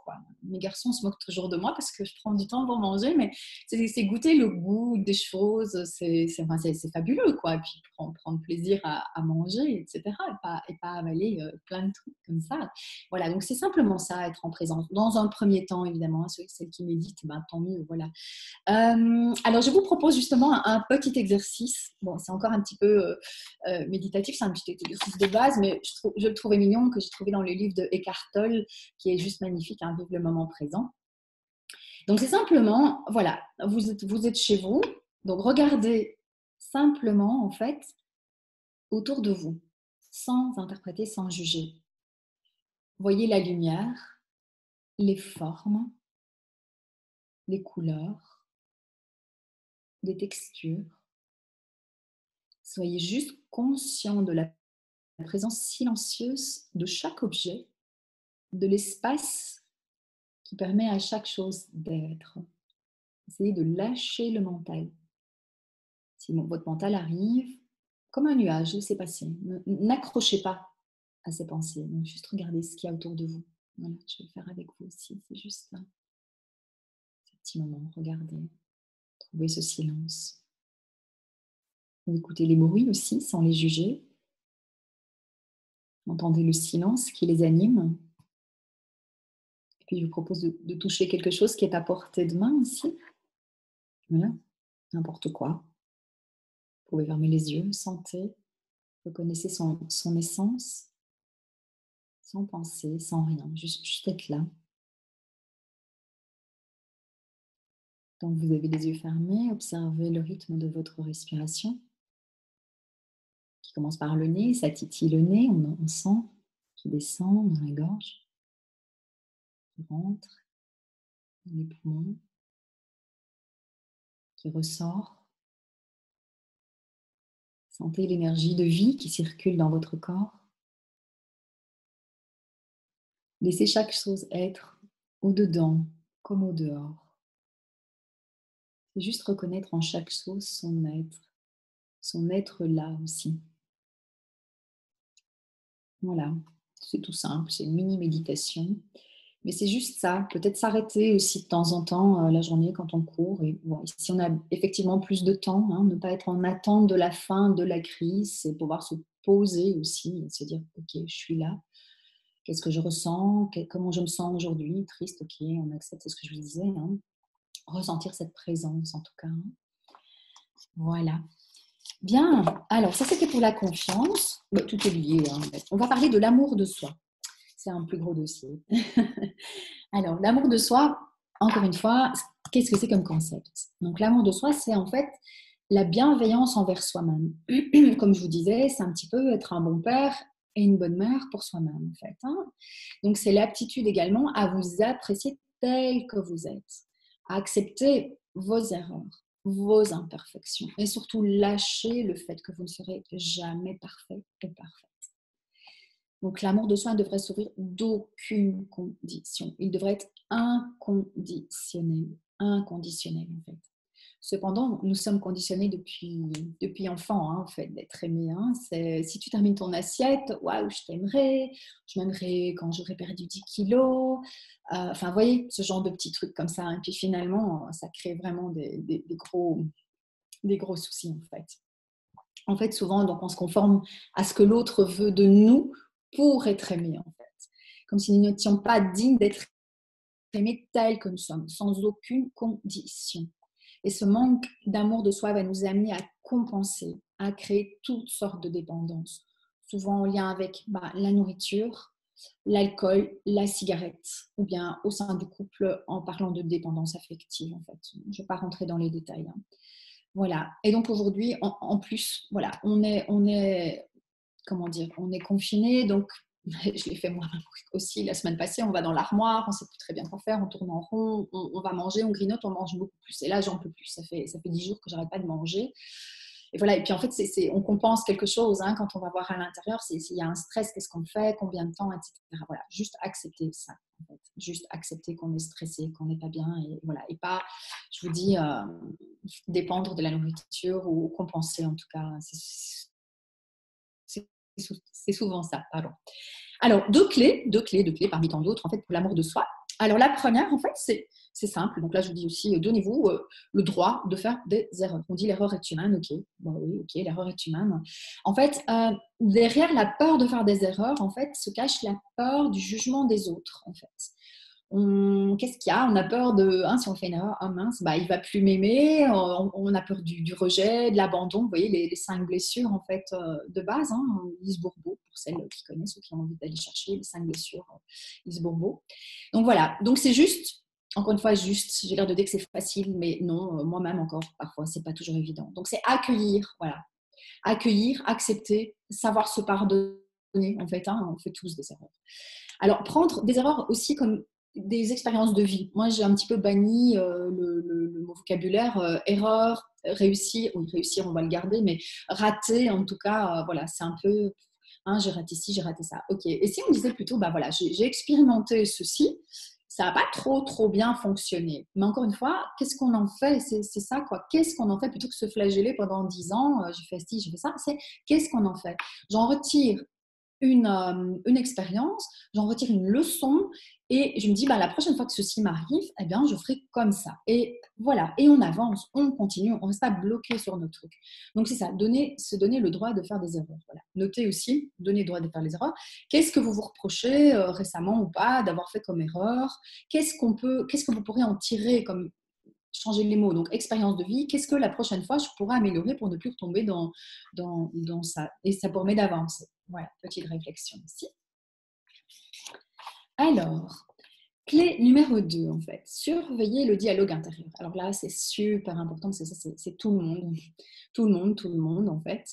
mes garçons se moquent toujours de moi parce que je prends du temps pour manger, mais c'est goûter le goût des choses, c'est fabuleux, quoi. Et puis prendre plaisir à manger, etc. Et pas avaler plein de trucs comme ça. Voilà, donc c'est simplement ça, être en présence. Dans un premier temps, évidemment, hein, celle qui médite, ben, tant mieux, voilà. Alors, je vous propose justement un petit exercice. Bon, c'est encore un petit peu méditatif, c'est un petit exercice de base, mais je le trouvais mignon, que j'ai trouvé dans le livre de Eckhart Tolle, qui est juste magnifique, hein, Vive le moment présent. Donc, c'est simplement, voilà, vous êtes chez vous, donc regardez simplement, en fait, autour de vous, sans interpréter, sans juger. Voyez la lumière, les formes, les couleurs, les textures. Soyez juste conscient de la présence silencieuse de chaque objet, de l'espace qui permet à chaque chose d'être. Essayez de lâcher le mental. Si votre mental arrive, comme un nuage, laissez passer. N'accrochez pas à ces pensées. Donc, juste regardez ce qu'il y a autour de vous. Voilà, je vais le faire avec vous aussi. C'est juste là. Ce petit moment, regardez. Trouvez ce silence. Vous écoutez les bruits aussi, sans les juger. Entendez le silence qui les anime. Et puis, je vous propose de toucher quelque chose qui est à portée de main aussi. Voilà, n'importe quoi. Vous pouvez fermer les yeux, sentez, reconnaissez son essence, sans penser, sans rien, juste être là. Tant que vous avez les yeux fermés, observez le rythme de votre respiration qui commence par le nez, ça titille le nez, on sent qui descend dans la gorge, qui rentre dans les poumons, qui ressort. Sentez l'énergie de vie qui circule dans votre corps. Laissez chaque chose être au-dedans comme au-dehors. C'est juste reconnaître en chaque chose son être là aussi. Voilà, c'est tout simple, c'est une mini-méditation. Mais c'est juste ça, peut-être s'arrêter aussi de temps en temps la journée quand on court. Et bon, si on a effectivement plus de temps, hein, ne pas être en attente de la fin de la crise, c'est pouvoir se poser aussi et se dire « Ok, je suis là, qu'est-ce que je ressens, comment je me sens aujourd'hui, triste, ok, on accepte, c'est ce que je vous disais. Hein. Ressentir cette présence en tout cas. Hein. Voilà. Bien, alors ça c'était pour la confiance. Mais tout est lié. Hein. On va parler de l'amour de soi. C'est un plus gros dossier. Alors, l'amour de soi, encore une fois, qu'est-ce que c'est comme concept? Donc, l'amour de soi, c'est en fait la bienveillance envers soi-même. Comme je vous disais, c'est un petit peu être un bon père et une bonne mère pour soi-même, en fait. Hein. Donc, c'est l'aptitude également à vous apprécier tel que vous êtes, à accepter vos erreurs, vos imperfections et surtout lâcher le fait que vous ne serez jamais parfait ou parfait. Donc, l'amour de soi ne devrait s'ouvrir d'aucune condition. Il devrait être inconditionnel. Inconditionnel, en fait. Cependant, nous sommes conditionnés depuis enfant, hein, en fait, d'être aimés. Hein. Si tu termines ton assiette, waouh, je m'aimerais quand j'aurai perdu 10 kilos. Enfin, vous voyez, ce genre de petits trucs comme ça. Et puis finalement, ça crée vraiment des gros soucis, en fait. En fait, souvent, donc, on se conforme à ce que l'autre veut de nous pour être aimé, en fait. Comme si nous n'étions pas dignes d'être aimés tels que nous sommes, sans aucune condition. Et ce manque d'amour de soi va nous amener à compenser, à créer toutes sortes de dépendances, souvent en lien avec la nourriture, l'alcool, la cigarette, ou bien au sein du couple en parlant de dépendance affective, en fait. Je ne vais pas rentrer dans les détails. Hein. Voilà. Et donc aujourd'hui, en plus, voilà, on est confiné, donc je l'ai fait moi aussi la semaine passée, on va dans l'armoire, on ne sait plus très bien quoi faire, on tourne en rond, on va manger, on grignote, on mange beaucoup plus. Et là, j'en peux plus, ça fait 10 jours que je n'arrête pas de manger. Et voilà, et puis en fait, on compense quelque chose hein, quand on va voir à l'intérieur, s'il y a un stress, qu'est-ce qu'on fait, combien de temps, etc. Voilà, juste accepter ça, en fait. Juste accepter qu'on est stressé, qu'on n'est pas bien, et voilà, et pas, je vous dis, dépendre de la nourriture ou compenser en tout cas. C'est souvent ça, pardon. Alors, deux clés parmi tant d'autres, en fait, pour l'amour de soi. Alors, la première, en fait, c'est simple. Donc là, je vous dis aussi, donnez-vous le droit de faire des erreurs. On dit l'erreur est humaine, ok. Bon, oui, ok, l'erreur est humaine. En fait, derrière la peur de faire des erreurs, en fait, se cache la peur du jugement des autres, en fait. Qu'est-ce qu'il y a? On a peur de, hein, si on fait une erreur, ah mince, bah, il ne va plus m'aimer, on a peur du rejet, de l'abandon. Vous voyez, les 5 blessures en fait, de base, hein, Lise Bourbeau, pour celles qui connaissent ou qui ont envie d'aller chercher les 5 blessures, Lise Bourbeau. Donc voilà, donc c'est juste, encore une fois, juste, j'ai l'air de dire que c'est facile, mais non, moi-même encore, parfois, c'est pas toujours évident. Donc c'est accueillir, voilà, accueillir, accepter, savoir se pardonner, en fait, hein, on fait tous des erreurs. Alors, prendre des erreurs aussi comme des expériences de vie. Moi, j'ai un petit peu banni le mot vocabulaire erreur, réussir, oui, réussir, on va le garder, mais rater, en tout cas, voilà, c'est un peu, hein, j'ai raté ci, j'ai raté ça. Ok. Et si on disait plutôt, bah voilà, j'ai expérimenté ceci, ça n'a pas trop bien fonctionné. Mais encore une fois, qu'est-ce qu'on en fait? C'est ça, quoi. Qu'est-ce qu'on en fait plutôt que se flageller pendant 10 ans? J'ai fait ci, j'ai fait ça. C'est qu'est-ce qu'on en fait? J'en retire une expérience, j'en retire une leçon et je me dis, bah, la prochaine fois que ceci m'arrive, eh bien, je ferai comme ça. Et voilà, et on avance, on continue, on ne reste pas bloqué sur nos trucs. Donc, c'est ça, se donner le droit de faire des erreurs. Voilà. Notez aussi, donner le droit de faire les erreurs. Qu'est-ce que vous vous reprochez récemment ou pas d'avoir fait comme erreur? Qu'est-ce que vous pourrez en tirer comme changer les mots, donc expérience de vie, qu'est-ce que la prochaine fois je pourrais améliorer pour ne plus retomber dans ça. Et ça permet d'avancer. Voilà, petite réflexion ici. Alors, clé numéro 2, en fait, surveiller le dialogue intérieur. Alors là, c'est super important, c'est tout le monde, en fait.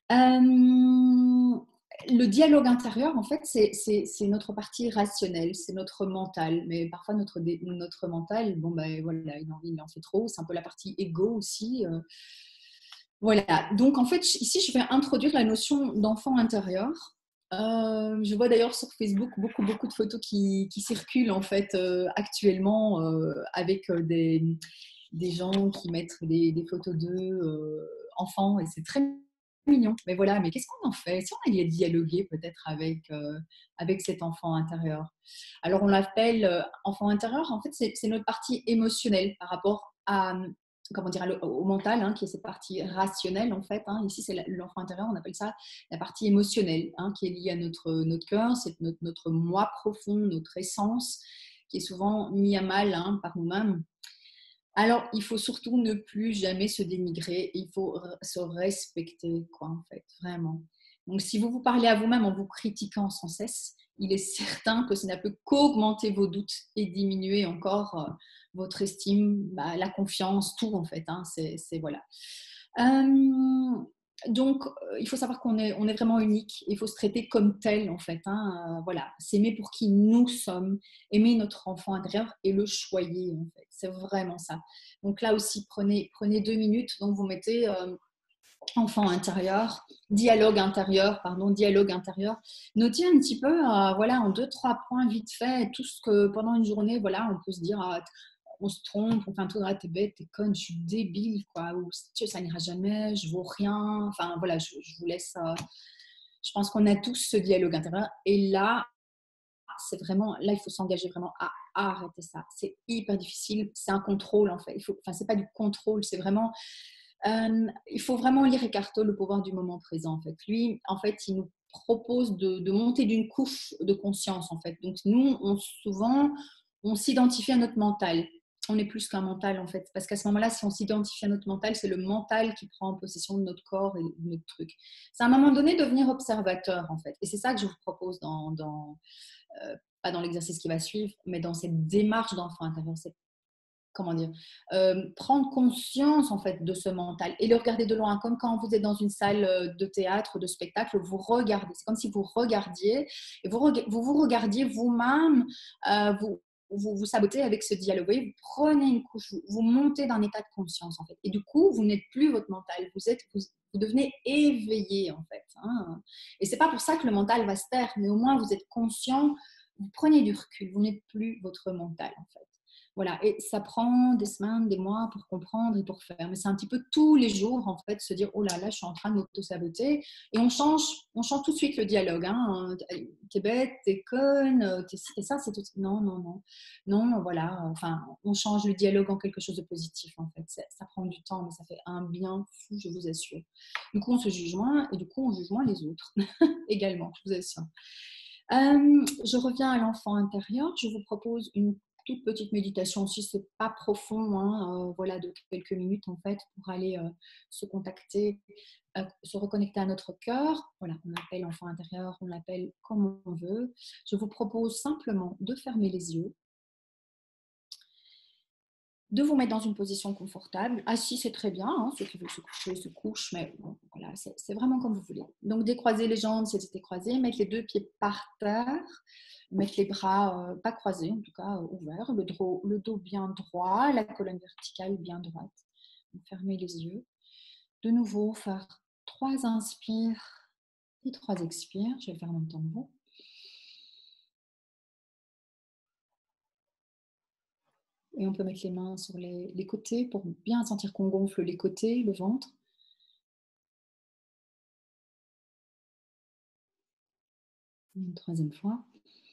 Le dialogue intérieur, en fait, c'est notre partie rationnelle, c'est notre mental. Mais parfois, notre mental, bon, ben voilà, il en fait trop. C'est un peu la partie égo aussi. Voilà. Donc, en fait, ici, je vais introduire la notion d'enfant intérieur. Je vois d'ailleurs sur Facebook beaucoup de photos qui circulent, en fait, actuellement avec des gens qui mettent des photos d'eux enfants. Et c'est très mignon. Mais voilà, mais qu'est-ce qu'on en fait? Si on allait dialoguer peut-être avec cet enfant intérieur. Alors, on l'appelle enfant intérieur. En fait, c'est notre partie émotionnelle par rapport à, comment dire, au mental, hein, qui est cette partie rationnelle, en fait. Hein. Ici, c'est l'enfant intérieur, on appelle ça la partie émotionnelle, hein, qui est liée à notre cœur, c'est notre moi profond, notre essence, qui est souvent mis à mal, hein, par nous-mêmes. Alors, il faut surtout ne plus jamais se dénigrer, il faut se respecter, quoi, en fait, vraiment. Donc, si vous vous parlez à vous-même en vous critiquant sans cesse, il est certain que ça ne peut qu'augmenter vos doutes et diminuer encore votre estime, bah, la confiance, tout, en fait. Hein, voilà. Donc, il faut savoir qu'on est vraiment unique. Il faut se traiter comme tel, en fait. Hein, voilà, s'aimer pour qui nous sommes, aimer notre enfant intérieur et le choyer, en fait. C'est vraiment ça. Donc là aussi, prenez 2 minutes. Donc, vous mettez enfant intérieur, dialogue intérieur. Notez un petit peu, voilà, en 2-3 points vite fait, tout ce que pendant une journée, voilà, on peut se dire, on se trompe, on fait un tour, t'es bête, t'es conne, je suis débile, quoi, ou ça n'ira jamais, je vaux rien. Enfin, voilà, je vous laisse. Je pense qu'on a tous ce dialogue intérieur. Et là, il faut s'engager vraiment à arrêter ça. C'est hyper difficile, c'est un contrôle, en fait. C'est pas du contrôle, c'est vraiment. Il faut vraiment lire Eckhart Tolle, Le pouvoir du moment présent, en fait. Lui, en fait, il nous propose de monter d'une couche de conscience, en fait. Donc, nous, souvent, on s'identifie à notre mental. On est plus qu'un mental, en fait. Parce qu'à ce moment-là, si on s'identifie à notre mental, c'est le mental qui prend possession de notre corps et de notre truc. C'est à un moment donné devenir observateur, en fait. Et c'est ça que je vous propose pas dans l'exercice qui va suivre, mais dans cette démarche d'enfant intérieur, comment dire, prendre conscience, en fait, de ce mental et le regarder de loin, comme quand vous êtes dans une salle de théâtre, de spectacle, vous regardez, c'est comme si vous regardiez et vous regardiez vous-même, vous sabotez avec ce dialogue. Vous prenez une couche, vous montez d'un état de conscience, en fait, et du coup vous n'êtes plus votre mental, vous devenez éveillé, en fait, hein. Et c'est pas pour ça que le mental va se taire, mais au moins vous êtes conscient vous prenez du recul, vous n'êtes plus votre mental en fait. Voilà, et ça prend des semaines, des mois pour comprendre et pour faire. Mais c'est un petit peu tous les jours, en fait, se dire, oh là là, je suis en train de m'auto-saboter. Et on change tout de suite le dialogue. Hein. T'es bête, t'es conne, t'es ça, c'est tout. Non, non, non. Non, voilà. Enfin, on change le dialogue en quelque chose de positif, en fait. Ça prend du temps, mais ça fait un bien fou, je vous assure. Du coup, on se juge moins et du coup, on juge moins les autres également, je vous assure. Je reviens à l'enfant intérieur. Je vous propose une toute petite méditation aussi, c'est pas profond, hein, voilà, de quelques minutes en fait, pour aller se contacter, se reconnecter à notre cœur. Voilà, on l'appelle l'enfant intérieur, on l'appelle comme on veut. Je vous propose simplement de fermer les yeux, de vous mettre dans une position confortable. Assis, c'est très bien, hein, ceux qui veulent se coucher, se couchent, mais bon, voilà, c'est vraiment comme vous voulez. Donc, décroiser les jambes si elles étaient croisées, mettre les deux pieds par terre, mettre les bras pas croisés, en tout cas ouverts, le dos bien droit, la colonne verticale bien droite. Fermez les yeux. De nouveau, faire 3 inspires et 3 expires. Je vais faire en même temps que vous. Et on peut mettre les mains sur les côtés pour bien sentir qu'on gonfle les côtés, le ventre. Une troisième fois.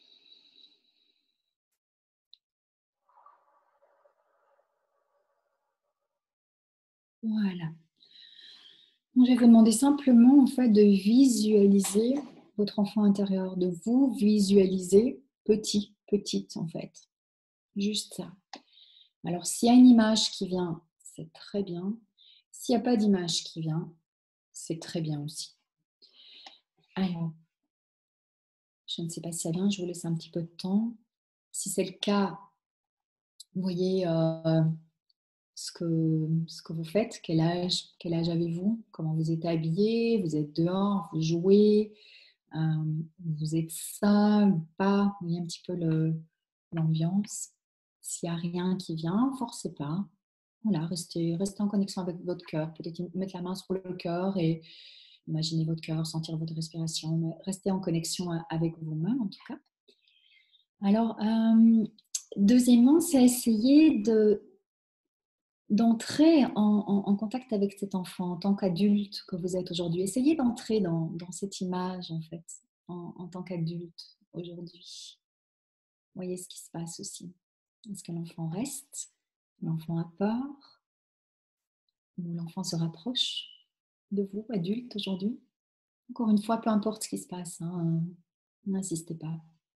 Voilà. Je vais vous demander simplement en fait de visualiser votre enfant intérieur, de vous visualiser petit, petite en fait. Juste ça. Alors s'il y a une image qui vient, c'est très bien. S'il n'y a pas d'image qui vient, c'est très bien aussi. Alors, je ne sais pas si ça vient, je vous laisse un petit peu de temps. Si c'est le cas, vous voyez ce que vous faites, quel âge avez-vous, comment vous êtes habillé, vous êtes dehors, vous jouez, vous êtes seul ou pas, vous voyez un petit peu l'ambiance. S'il n'y a rien qui vient, forcez pas. Voilà, restez en connexion avec votre cœur. Peut-être mettre la main sur le cœur et imaginez votre cœur, sentir votre respiration. Mais restez en connexion avec vous-même en tout cas. Alors, deuxièmement, c'est essayer d'entrer en contact avec cet enfant en tant qu'adulte que vous êtes aujourd'hui. Essayez d'entrer dans cette image en fait, en tant qu'adulte aujourd'hui. Voyez ce qui se passe aussi. Est-ce que l'enfant reste? L'enfant a peur? Ou l'enfant se rapproche de vous, adulte, aujourd'hui? Encore une fois, peu importe ce qui se passe, hein, n'insistez pas.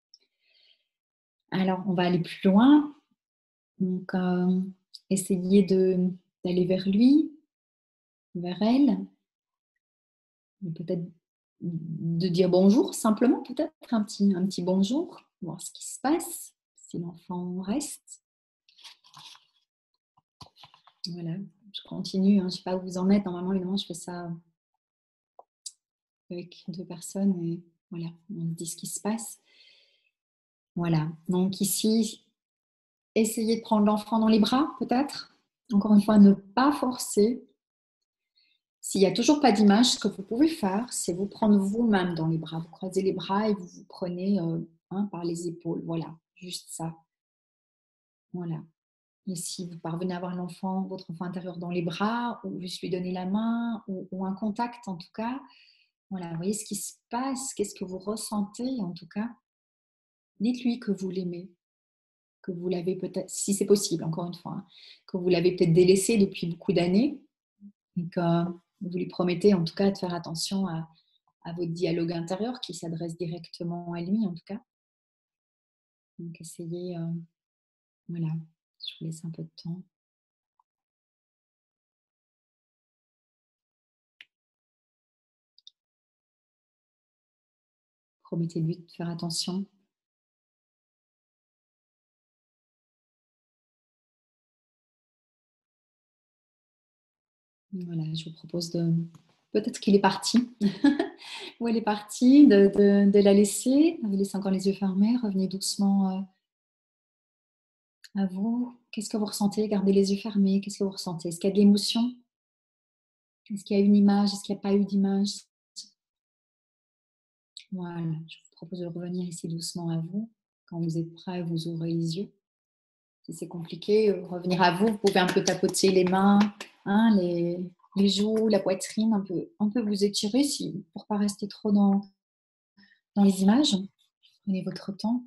Alors, on va aller plus loin. Donc, essayez d'aller vers lui, vers elle. Peut-être de dire bonjour, simplement, peut-être un petit bonjour, voir ce qui se passe, si l'enfant reste. Voilà, je continue, hein, je ne sais pas où vous en êtes. Normalement, évidemment, je fais ça avec 2 personnes et voilà, on se dit ce qui se passe. Voilà, donc ici, essayez de prendre l'enfant dans les bras, peut-être. Encore une fois, ne pas forcer. S'il n'y a toujours pas d'image, ce que vous pouvez faire, c'est vous prendre vous-même dans les bras. Vous croisez les bras et vous vous prenez par les épaules. Voilà, juste ça. Voilà. Et si vous parvenez à avoir votre enfant intérieur dans les bras, ou juste lui donner la main, ou un contact en tout cas, voilà, voyez ce qui se passe, qu'est-ce que vous ressentez en tout cas. Dites-lui que vous l'aimez, que vous l'avez peut-être, si c'est possible, encore une fois, hein, que vous l'avez peut-être délaissé depuis beaucoup d'années, et que vous lui promettez en tout cas de faire attention à votre dialogue intérieur qui s'adresse directement à lui en tout cas. Donc essayez, voilà, je vous laisse un peu de temps. Promettez-lui de faire attention. Voilà, je vous propose de... Peut-être qu'il est parti. Ou elle est partie, de la laisser. Vous laissez encore les yeux fermés. Revenez doucement à vous. Qu'est-ce que vous ressentez? Gardez les yeux fermés. Qu'est-ce que vous ressentez? Est-ce qu'il y a de l'émotion? Est-ce qu'il y a une image? Est-ce qu'il n'y a pas eu d'image? Voilà, je vous propose de revenir ici doucement à vous. Quand vous êtes prêt, vous ouvrez les yeux. Si c'est compliqué, revenir à vous. Vous pouvez un peu tapoter les mains, hein, les joues, la poitrine, un peu vous étirer pour ne pas rester trop dans les images. Prenez votre temps.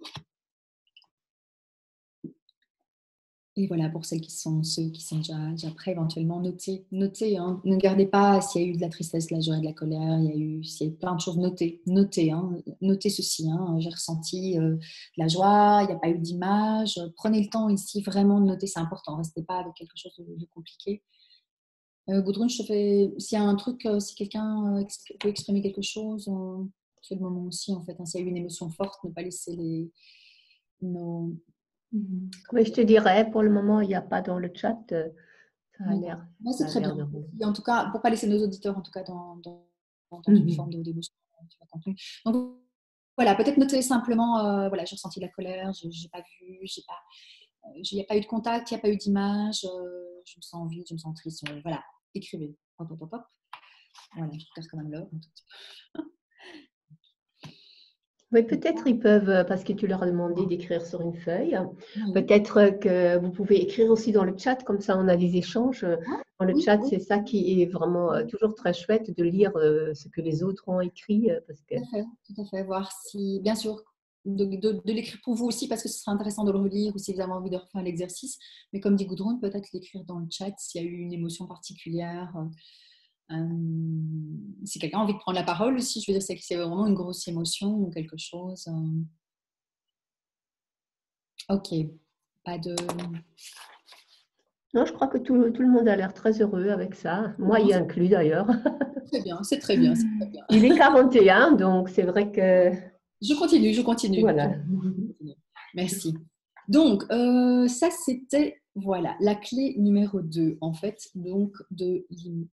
Et voilà, pour ceux qui sont déjà prêts, éventuellement, notez, hein. Ne gardez pas s'il y a eu de la tristesse, de la joie, de la colère, s'il y a eu plein de choses, notez, hein. Notez ceci, hein. J'ai ressenti de la joie, il n'y a pas eu d'image. Prenez le temps ici vraiment de noter, c'est important. Restez pas avec quelque chose de compliqué. Gudrun, s'il y a un truc, si quelqu'un peut exprimer quelque chose, c'est le moment aussi, en fait, hein. S'il y a eu une émotion forte, ne pas laisser nos... Oui, je te dirais, pour le moment, il n'y a pas dans le chat. Ça a l'air. Ouais, c'est Ça a très l'air bien. de rouler. Et en tout cas, pour ne pas laisser nos auditeurs, en tout cas, dans une forme d'émotion qui va continuer. Donc, voilà, peut-être noter simplement, voilà, j'ai ressenti de la colère, je n'ai pas vu, il n'y a pas eu de contact, il n'y a pas eu d'image, je me sens vide, je me sens triste. Voilà, écrivez. Hop, hop, hop, hop. Voilà, je regarde quand même l'heure un tout petit peu. Oui, peut-être ils peuvent, parce que tu leur as demandé d'écrire sur une feuille, Oui. peut-être que vous pouvez écrire aussi dans le chat, comme ça on a des échanges. Dans le chat, c'est ça qui est vraiment toujours très chouette de lire ce que les autres ont écrit. Parce que... Tout à fait. Voir si, bien sûr, de l'écrire pour vous aussi, parce que ce sera intéressant de le relire ou si vous avez envie de refaire l'exercice. Mais comme dit Gudrun, peut-être l'écrire dans le chat s'il y a eu une émotion particulière. Si quelqu'un a envie de prendre la parole aussi, je veux dire, c'est que c'est vraiment une grosse émotion ou quelque chose. Ok, pas de... Non, je crois que tout le monde a l'air très heureux avec ça. Moi, y inclus d'ailleurs. Très bien, c'est très bien, c'est très bien. Il est 41, donc c'est vrai que... Je continue. Voilà. Merci. Donc, ça, c'était, voilà, la clé numéro 2, en fait, donc de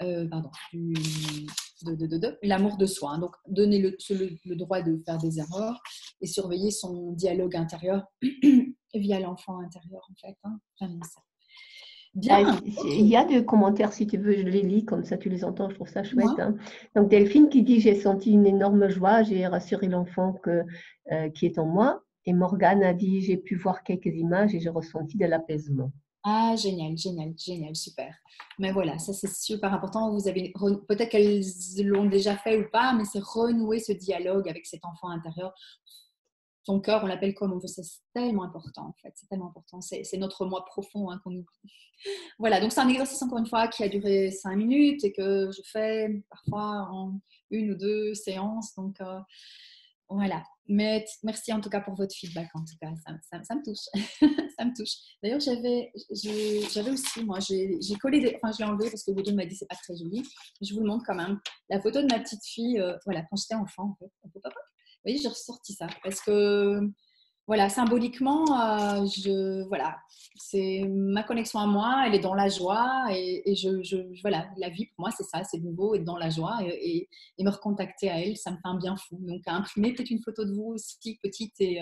l'amour de soi. Donc, donner le droit de faire des erreurs et surveiller son dialogue intérieur via l'enfant intérieur, en fait. Hein. Vraiment ça. Bien. Il y a des commentaires, si tu veux, je les lis, comme ça tu les entends, je trouve ça chouette. Ouais. Hein. Donc Delphine qui dit « J'ai senti une énorme joie, j'ai rassuré l'enfant qui est en moi. » Et Morgane a dit « J'ai pu voir quelques images et j'ai ressenti de l'apaisement. » Ah, génial, super. Mais voilà, ça c'est super important. Vous avez peut-être qu'elles l'ont déjà fait ou pas, mais c'est renouer ce dialogue avec cet enfant intérieur. Son cœur, on l'appelle comme on veut, c'est tellement important en fait. C'est tellement important. C'est notre moi profond hein, qu'on oublie. Voilà, donc c'est un exercice encore une fois qui a duré 5 minutes et que je fais parfois en 1 ou 2 séances. Donc voilà. Mais merci en tout cas pour votre feedback. En tout cas, ça me touche. Ça me touche. D'ailleurs, j'avais aussi, moi, j'ai collé enfin, je l'ai enlevé parce que Boudou m'a dit c'est pas très joli. Je vous le montre quand même. La photo de ma petite fille, voilà, quand j'étais enfant, en fait. Vous voyez, j'ai ressorti ça parce que, voilà, symboliquement, voilà, c'est ma connexion à moi, elle est dans la joie et voilà, la vie pour moi, c'est ça, c'est de nouveau être dans la joie et me recontacter à elle, ça me fait un bien fou. Donc, à imprimer peut-être une photo de vous aussi, petite et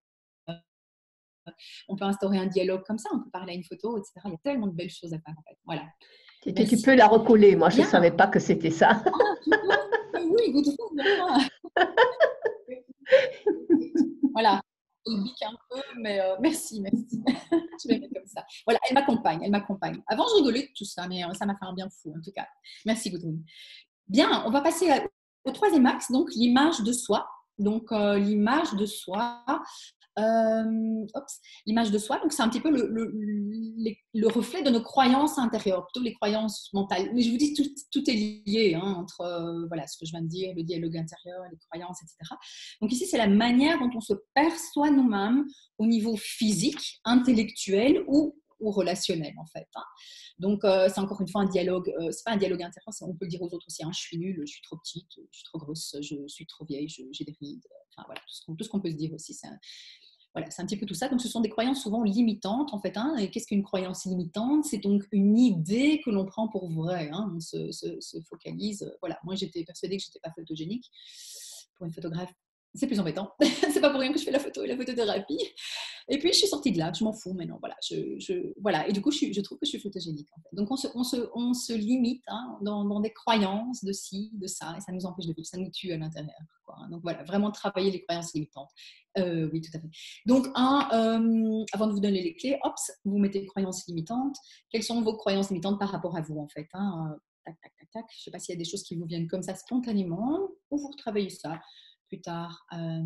on peut instaurer un dialogue comme ça, on peut parler à une photo, etc. Il y a tellement de belles choses à faire en fait. Voilà. Tu peux la recoller, moi je ne savais pas que c'était ça. Oui, vous voilà. Il bique un peu, mais merci. Je vais mettre comme ça. Voilà, elle m'accompagne. Avant, je rigolais de tout ça, mais ça m'a fait un bien fou, en tout cas. Merci, Gudrun. Bien, on va passer au troisième axe, donc l'image de soi. Donc, l'image de soi, l'image de soi, donc c'est un petit peu le reflet de nos croyances intérieures, plutôt les croyances mentales. Mais je vous dis, tout est lié hein, entre voilà, ce que je viens de dire, le dialogue intérieur, les croyances, etc. Donc ici, c'est la manière dont on se perçoit nous-mêmes au niveau physique, intellectuel ou relationnel en fait. Hein. Donc c'est encore une fois un dialogue, c'est pas un dialogue intérieur, on peut le dire aux autres aussi, hein, je suis nulle, je suis trop petite, je suis trop grosse, je suis trop vieille, j'ai des rides, enfin voilà, tout ce qu'on peut se dire aussi. Voilà, c'est un petit peu tout ça. Donc, ce sont des croyances souvent limitantes, en fait. Hein. Et qu'est-ce qu'une croyance limitante? C'est donc une idée que l'on prend pour vraie. Hein. On se focalise. Voilà, moi, j'étais persuadée que je n'étais pas photogénique. Pour une photographe, c'est plus embêtant. C'est pas pour rien que je fais la photo et la photothérapie. Et puis, je suis sortie de là, je m'en fous maintenant. Voilà, voilà. Et du coup, je trouve que je suis photogénique. En fait. Donc, on se limite hein, dans des croyances de ci, de ça, et ça nous empêche de vivre, ça nous tue à l'intérieur. Quoi. Donc, voilà, vraiment travailler les croyances limitantes. Oui, tout à fait. Donc, avant de vous donner les clés, hop, vous mettez les croyances limitantes. Quelles sont vos croyances limitantes par rapport à vous, en fait hein tac, tac, tac, tac. Je ne sais pas s'il y a des choses qui vous viennent comme ça spontanément, ou vous retravaillez ça plus tard.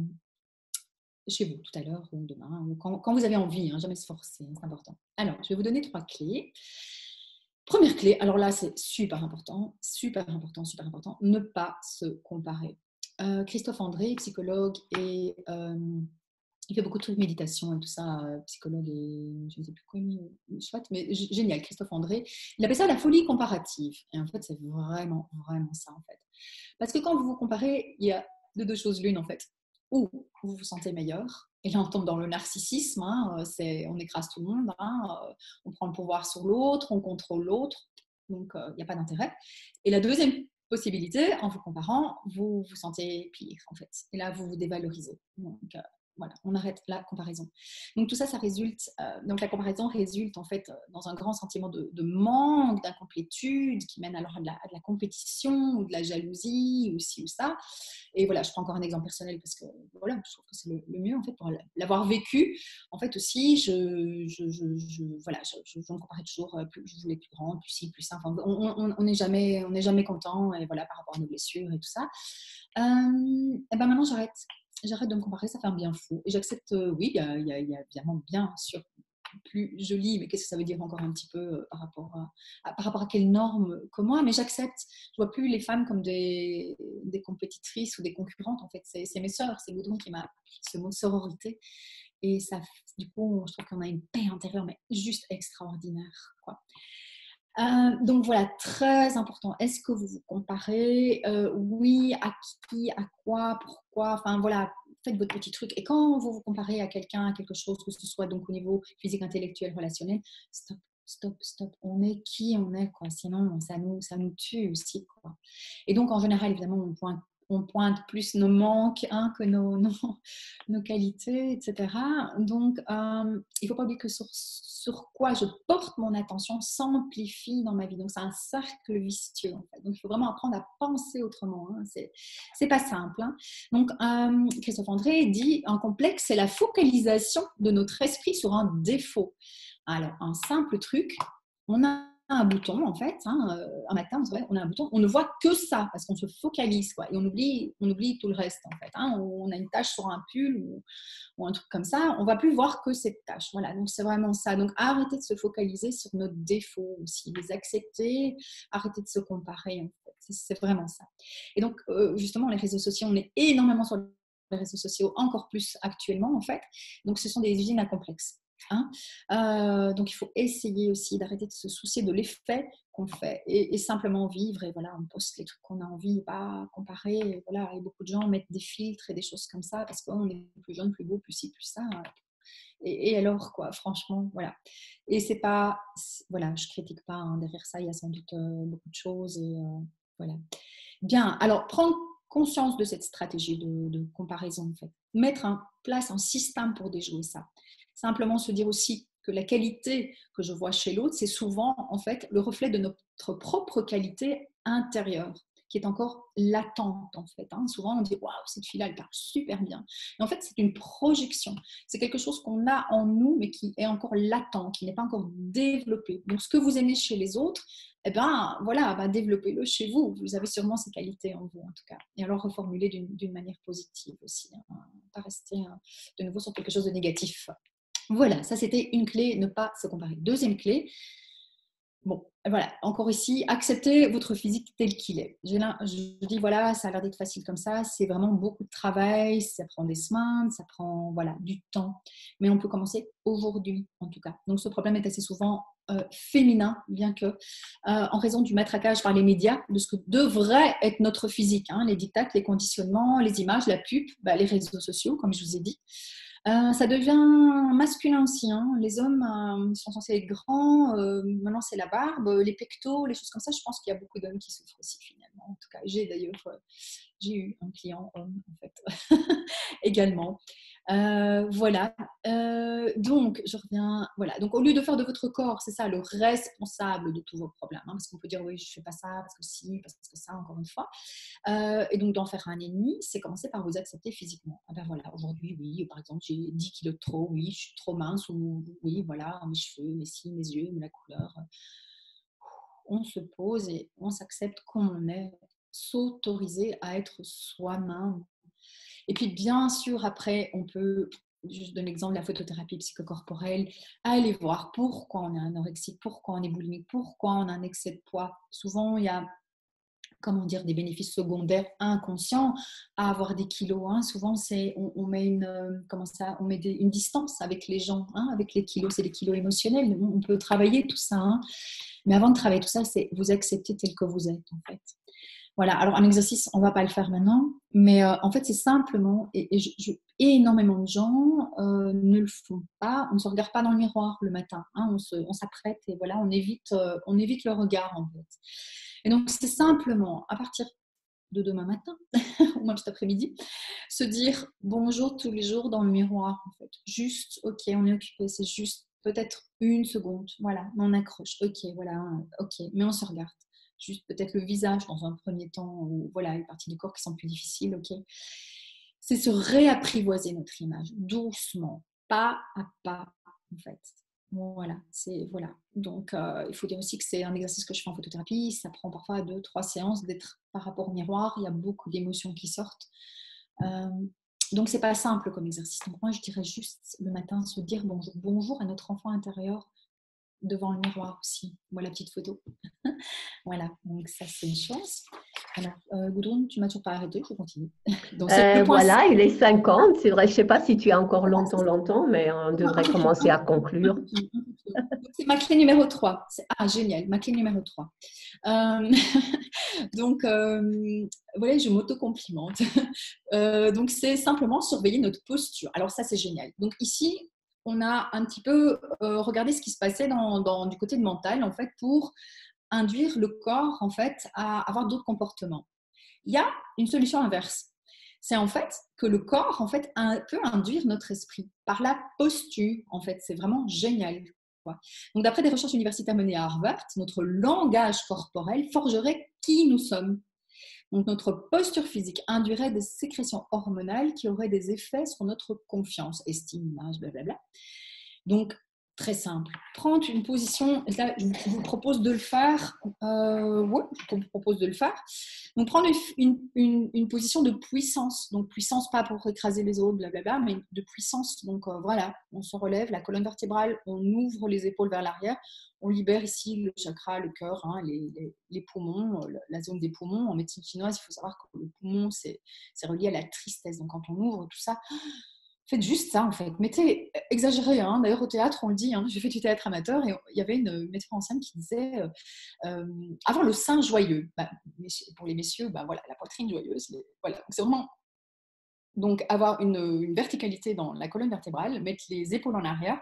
Chez vous, tout à l'heure ou demain, ou quand vous avez envie, hein, jamais se forcer, c'est important. Alors, je vais vous donner 3 clés. Première clé, alors là, c'est super important, super important, super important, ne pas se comparer. Christophe André, psychologue, et il fait beaucoup de trucs, méditation et tout ça, psychologue et je ne sais plus quoi, chouette, mais génial, Christophe André. Il appelle ça la folie comparative. Et en fait, c'est vraiment, vraiment ça, en fait. Parce que quand vous vous comparez, il y a de 2 choses l'une, en fait. Ou vous vous sentez meilleur, et là on tombe dans le narcissisme, hein, on écrase tout le monde, hein, on prend le pouvoir sur l'autre, on contrôle l'autre, donc il n'y a pas d'intérêt. Et la deuxième possibilité, en vous comparant, vous vous sentez pire en fait, et là vous vous dévalorisez. Donc voilà, on arrête la comparaison. Donc tout ça, ça résulte, donc la comparaison résulte en fait dans un grand sentiment de manque, d'incomplétude, qui mène alors à de la compétition ou de la jalousie ou ci ou ça. Et voilà, je prends encore un exemple personnel parce que voilà, je trouve que c'est le mieux en fait pour l'avoir vécu. En fait aussi, voilà, je me comparais toujours, je voulais plus grand, plus ci, plus ça. Enfin, on n'est jamais content et voilà par rapport à nos blessures et tout ça. Et ben maintenant j'arrête de me comparer, ça fait un bien fou. Et j'accepte, oui, il y a évidemment bien sûr plus joli, mais qu'est-ce que ça veut dire encore un petit peu par rapport à quelles normes que moi, mais j'accepte. Je vois plus les femmes comme des compétitrices ou des concurrentes, en fait. C'est mes sœurs, c'est Goudron qui m'a appris ce mot sororité. Et ça, du coup, je trouve qu'on a une paix intérieure, mais juste extraordinaire, quoi. Donc voilà, très important. Est-ce que vous vous comparez oui, à qui, à quoi, pourquoi? Enfin voilà, faites votre petit truc. Et quand vous vous comparez à quelqu'un, à quelque chose, que ce soit donc au niveau physique, intellectuel, relationnel, stop, stop, stop. On est qui on est, quoi. Sinon, ça nous tue aussi, quoi. Et donc, en général, évidemment, on pointe plus nos manques hein, que nos qualités, etc. Donc, il ne faut pas oublier que sur quoi je porte mon attention s'amplifie dans ma vie. Donc, c'est un cercle vicieux, en fait. Donc, il faut vraiment apprendre à penser autrement. Hein. C'est pas simple. Hein. Donc, Christophe André dit, un complexe, c'est la focalisation de notre esprit sur un défaut. Alors, un simple truc, on a un bouton en fait, hein, un matin on a un bouton, on ne voit que ça parce qu'on se focalise quoi, et on oublie tout le reste en fait, hein, on a une tache sur un pull ou un truc comme ça, on ne va plus voir que cette tache, voilà, donc c'est vraiment ça, donc arrêtez de se focaliser sur nos défauts aussi, les accepter, arrêtez de se comparer en fait, c'est vraiment ça. Et donc justement les réseaux sociaux, on est énormément sur les réseaux sociaux, encore plus actuellement en fait, donc ce sont des usines à complexes. Hein donc il faut essayer aussi d'arrêter de se soucier de l'effet qu'on fait et simplement vivre et voilà on poste les trucs qu'on a envie, pas comparer et voilà, et beaucoup de gens mettent des filtres et des choses comme ça parce qu'on est plus jeune, plus beau, plus ci, plus ça et alors quoi, franchement voilà, et c'est pas voilà, je critique pas hein, derrière ça il y a sans doute beaucoup de choses et voilà. Bien, alors prendre conscience de cette stratégie de comparaison en fait, mettre en place un système pour déjouer ça. Simplement se dire aussi que la qualité que je vois chez l'autre, c'est souvent en fait le reflet de notre propre qualité intérieure qui est encore latente en fait. Hein. Souvent on dit waouh, cette fille-là elle parle super bien. Et en fait c'est une projection. C'est quelque chose qu'on a en nous mais qui est encore latent, qui n'est pas encore développé. Donc ce que vous aimez chez les autres, eh ben voilà, bah, développez-le chez vous. Vous avez sûrement ces qualités en vous en tout cas. Et alors reformuler d'une manière positive aussi. Hein. Pas rester de nouveau sur quelque chose de négatif. Voilà, ça c'était une clé, ne pas se comparer. Deuxième clé, bon, voilà, encore ici, acceptez votre physique tel qu'il est. Je dis, voilà, ça a l'air d'être facile comme ça, c'est vraiment beaucoup de travail, ça prend des semaines, ça prend voilà, du temps. Mais on peut commencer aujourd'hui, en tout cas. Donc ce problème est assez souvent féminin, bien que, en raison du matraquage par les médias, de ce que devrait être notre physique, hein, les dictats, les conditionnements, les images, la pub, les réseaux sociaux, comme je vous ai dit. Ça devient masculin aussi. Hein. Les hommes sont censés être grands. Maintenant, c'est la barbe, les pectoraux, les choses comme ça. Je pense qu'il y a beaucoup d'hommes qui souffrent aussi finalement. En tout cas, j'ai eu un client homme, en fait, également. Voilà. Donc, je reviens. Voilà. Donc, au lieu de faire de votre corps, c'est ça, le responsable de tous vos problèmes. Hein, parce qu'on peut dire, oui, je ne fais pas ça, parce que si, parce que ça, encore une fois. Et donc, d'en faire un ennemi, c'est commencer par vous accepter physiquement. Ah ben voilà, aujourd'hui, oui, par exemple, j'ai 10 kilos de trop, oui, je suis trop mince, ou oui, voilà, mes cheveux, mes cils, mes yeux, la couleur. On se pose et on s'accepte comme on est, s'autoriser à être soi-même. Et puis, bien sûr, après, on peut, je donne l'exemple de la photothérapie psychocorporelle, aller voir pourquoi on est anorexique, pourquoi on est boulimique, pourquoi on a un excès de poids. Souvent, il y a, comment dire, des bénéfices secondaires inconscients à avoir des kilos. Hein. Souvent, on met une distance avec les gens, hein, avec les kilos. C'est les kilos émotionnels. On peut travailler tout ça. Hein. Mais avant de travailler tout ça, c'est vous accepter tel que vous êtes, en fait. Voilà, alors un exercice, on ne va pas le faire maintenant, mais en fait, c'est simplement, énormément de gens ne le font pas, on ne se regarde pas dans le miroir le matin, hein, on s'apprête et voilà, on évite le regard, en fait. Et donc, c'est simplement, à partir de demain matin, ou même cet après-midi, se dire bonjour tous les jours dans le miroir, en fait. Juste, ok, on est occupé, c'est juste peut-être une seconde, voilà, on accroche, ok, voilà, ok, mais on se regarde. Juste peut-être le visage dans un premier temps, ou voilà, les parties du corps qui sont plus difficiles, ok. C'est se réapprivoiser notre image, doucement, pas à pas, en fait. Voilà, voilà. Donc, il faut dire aussi que c'est un exercice que je fais en photothérapie. Ça prend parfois 2-3 séances d'être par rapport au miroir. Il y a beaucoup d'émotions qui sortent. Donc, c'est pas simple comme exercice. Donc, moi, je dirais juste le matin, se dire bonjour, bonjour à notre enfant intérieur devant le miroir aussi. Voilà la petite photo. Voilà, donc ça, c'est une chose. Alors, Gudrun, tu m'as toujours pas arrêté, je continue. Donc, c'est le point Voilà, il est 50. C'est vrai, je ne sais pas si tu as encore longtemps, mais on devrait commencer à conclure. C'est ma clé numéro 3. Génial, ma clé numéro 3. Donc, voilà, je m'auto-complimente. Donc, c'est simplement surveiller notre posture. Alors, ça, c'est génial. Donc, ici, on a un petit peu regardé ce qui se passait du côté de mental, en fait, pour induire le corps, en fait, à avoir d'autres comportements. Il y a une solution inverse. C'est en fait que le corps, en fait, peut induire notre esprit par la posture, en fait. C'est vraiment génial. Donc, d'après des recherches universitaires menées à Harvard, notre langage corporel forgerait qui nous sommes. Donc, notre posture physique induirait des sécrétions hormonales qui auraient des effets sur notre confiance, estime, image, blablabla. Donc, très simple. Prendre une position, là, je vous propose de le faire. Je vous propose de le faire. Donc, prendre une position de puissance. Donc, puissance pas pour écraser les autres, blablabla, mais de puissance. Donc, voilà, on se relève, la colonne vertébrale, on ouvre les épaules vers l'arrière, on libère ici le chakra, le cœur, hein, les poumons, la zone des poumons. En médecine chinoise, il faut savoir que le poumon, c'est relié à la tristesse. Donc, quand on ouvre tout ça, faites juste ça, en fait. Mettez, exagéré, hein. D'ailleurs, au théâtre, on le dit, hein. J'ai fait du théâtre amateur et il y avait une metteur en scène qui disait avoir le sein joyeux. Pour les messieurs, voilà, la poitrine joyeuse. Voilà. C'est vraiment. Donc, avoir une verticalité dans la colonne vertébrale, mettre les épaules en arrière,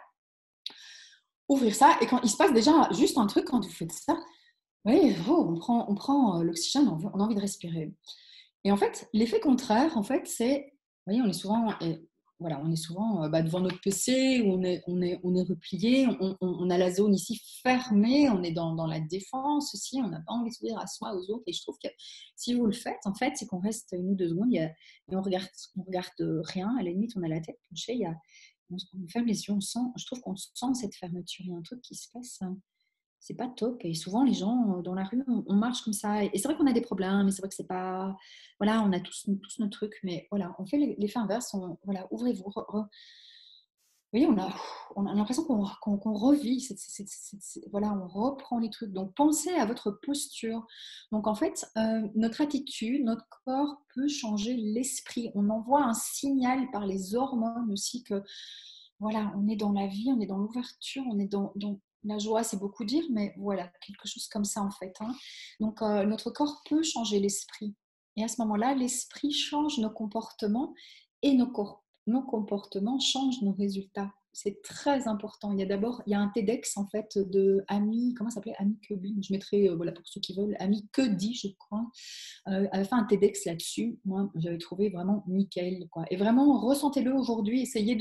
ouvrir ça. Et quand il se passe déjà juste un truc, quand vous faites ça, oui, on prend l'oxygène, on a envie de respirer. Et en fait, l'effet contraire, en fait, c'est, vous voyez, on est souvent devant notre PC, où on est replié, on a la zone ici fermée, on est dans la défense aussi, on n'a pas envie de s'ouvrir à soi, aux autres. Et je trouve que si vous le faites, en fait, c'est qu'on reste 1 ou 2 secondes et on regarde rien. À la limite, on a la tête penchée, on ferme les yeux, je trouve qu'on sent cette fermeture. Il y a un truc qui se passe. C'est pas top. Et souvent, les gens dans la rue, on marche comme ça. Et c'est vrai qu'on a des problèmes, mais c'est vrai que c'est pas. Voilà, on a tous nos trucs, mais voilà, on fait l'effet inverse. Voilà, ouvrez-vous. Vous voyez, on a l'impression qu'on revit. Voilà, on reprend les trucs. Donc, pensez à votre posture. Donc, en fait, notre attitude, notre corps peut changer l'esprit. On envoie un signal par les hormones aussi que, voilà, on est dans la vie, on est dans l'ouverture, on est dans la joie, c'est beaucoup dire, mais voilà, quelque chose comme ça en fait. Hein. Donc, notre corps peut changer l'esprit. Et à ce moment-là, l'esprit change nos comportements et nos comportements changent nos résultats. c'est très important. Il y a un TEDx en fait de Amy, comment ça s'appelait, Amy Cuddy. Je mettrai, voilà, pour ceux qui veulent, Amy Cuddy, je crois, avait fait un TEDx là-dessus. Moi, j'avais trouvé vraiment nickel, quoi. Et vraiment, ressentez-le aujourd'hui. Essayez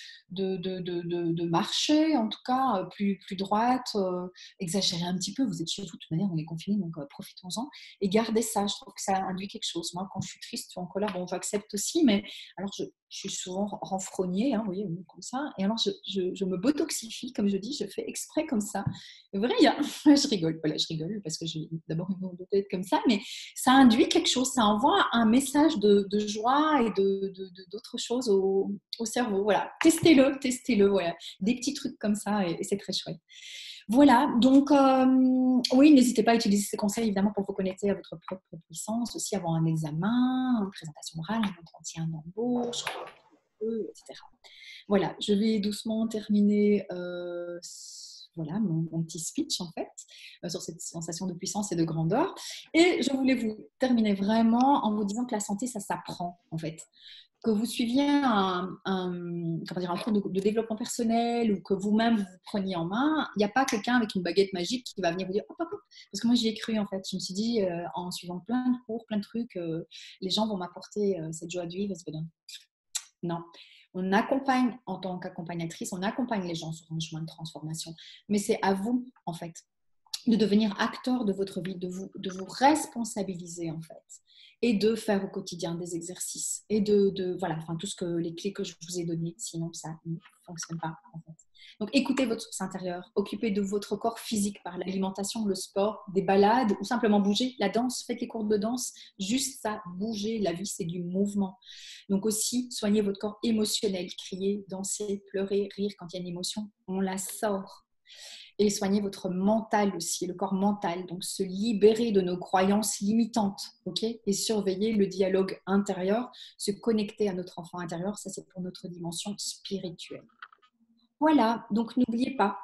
de marcher, en tout cas, plus droite. Exagérez un petit peu. Vous êtes chez vous, de toute manière, on est confinés, donc profitons-en. Et gardez ça. Je trouve que ça induit quelque chose. Moi, quand je suis triste ou en colère, bon, j'accepte aussi, mais alors je suis souvent renfrognée, hein, vous voyez, comme ça. Et alors, je me botoxifie, comme je dis, je fais exprès comme ça. Et vrai, je rigole. Voilà, je rigole parce que j'ai d'abord une de tête comme ça, mais ça induit quelque chose. Ça envoie un message de joie et d'autres choses au cerveau. Voilà, testez-le. Voilà. Des petits trucs comme ça et c'est très chouette. Voilà, donc oui, n'hésitez pas à utiliser ces conseils évidemment pour vous connecter à votre propre puissance, aussi avant un examen, une présentation orale, un entretien d'embauche, etc. Voilà, je vais doucement terminer voilà, mon petit speech en fait sur cette sensation de puissance et de grandeur. Et je voulais vous terminer vraiment en vous disant que la santé, ça s'apprend en fait. Que vous suiviez un cours de développement personnel ou que vous-même vous preniez en main, il n'y a pas quelqu'un avec une baguette magique qui va venir vous dire hop, hop, hop. Parce que moi j'y ai cru en fait. Je me suis dit en suivant plein de cours, plein de trucs, les gens vont m'apporter cette joie de vivre. Non. On accompagne en tant qu'accompagnatrice, on accompagne les gens sur un chemin de transformation. Mais c'est à vous en fait de devenir acteur de votre vie, de vous responsabiliser en fait. Et de faire au quotidien des exercices et voilà, enfin tout les clés que je vous ai données, sinon ça ne fonctionne pas en fait. Donc écoutez votre source intérieure, occupez de votre corps physique par l'alimentation, le sport, des balades ou simplement bouger, la danse, faites les cours de danse, juste ça, bouger, la vie c'est du mouvement. Donc aussi soignez votre corps émotionnel, crier, danser, pleurer, rire quand il y a une émotion, on la sort. Et soigner votre mental aussi, le corps mental. Donc, se libérer de nos croyances limitantes, ok, et surveiller le dialogue intérieur, se connecter à notre enfant intérieur. Ça, c'est pour notre dimension spirituelle. Voilà, donc n'oubliez pas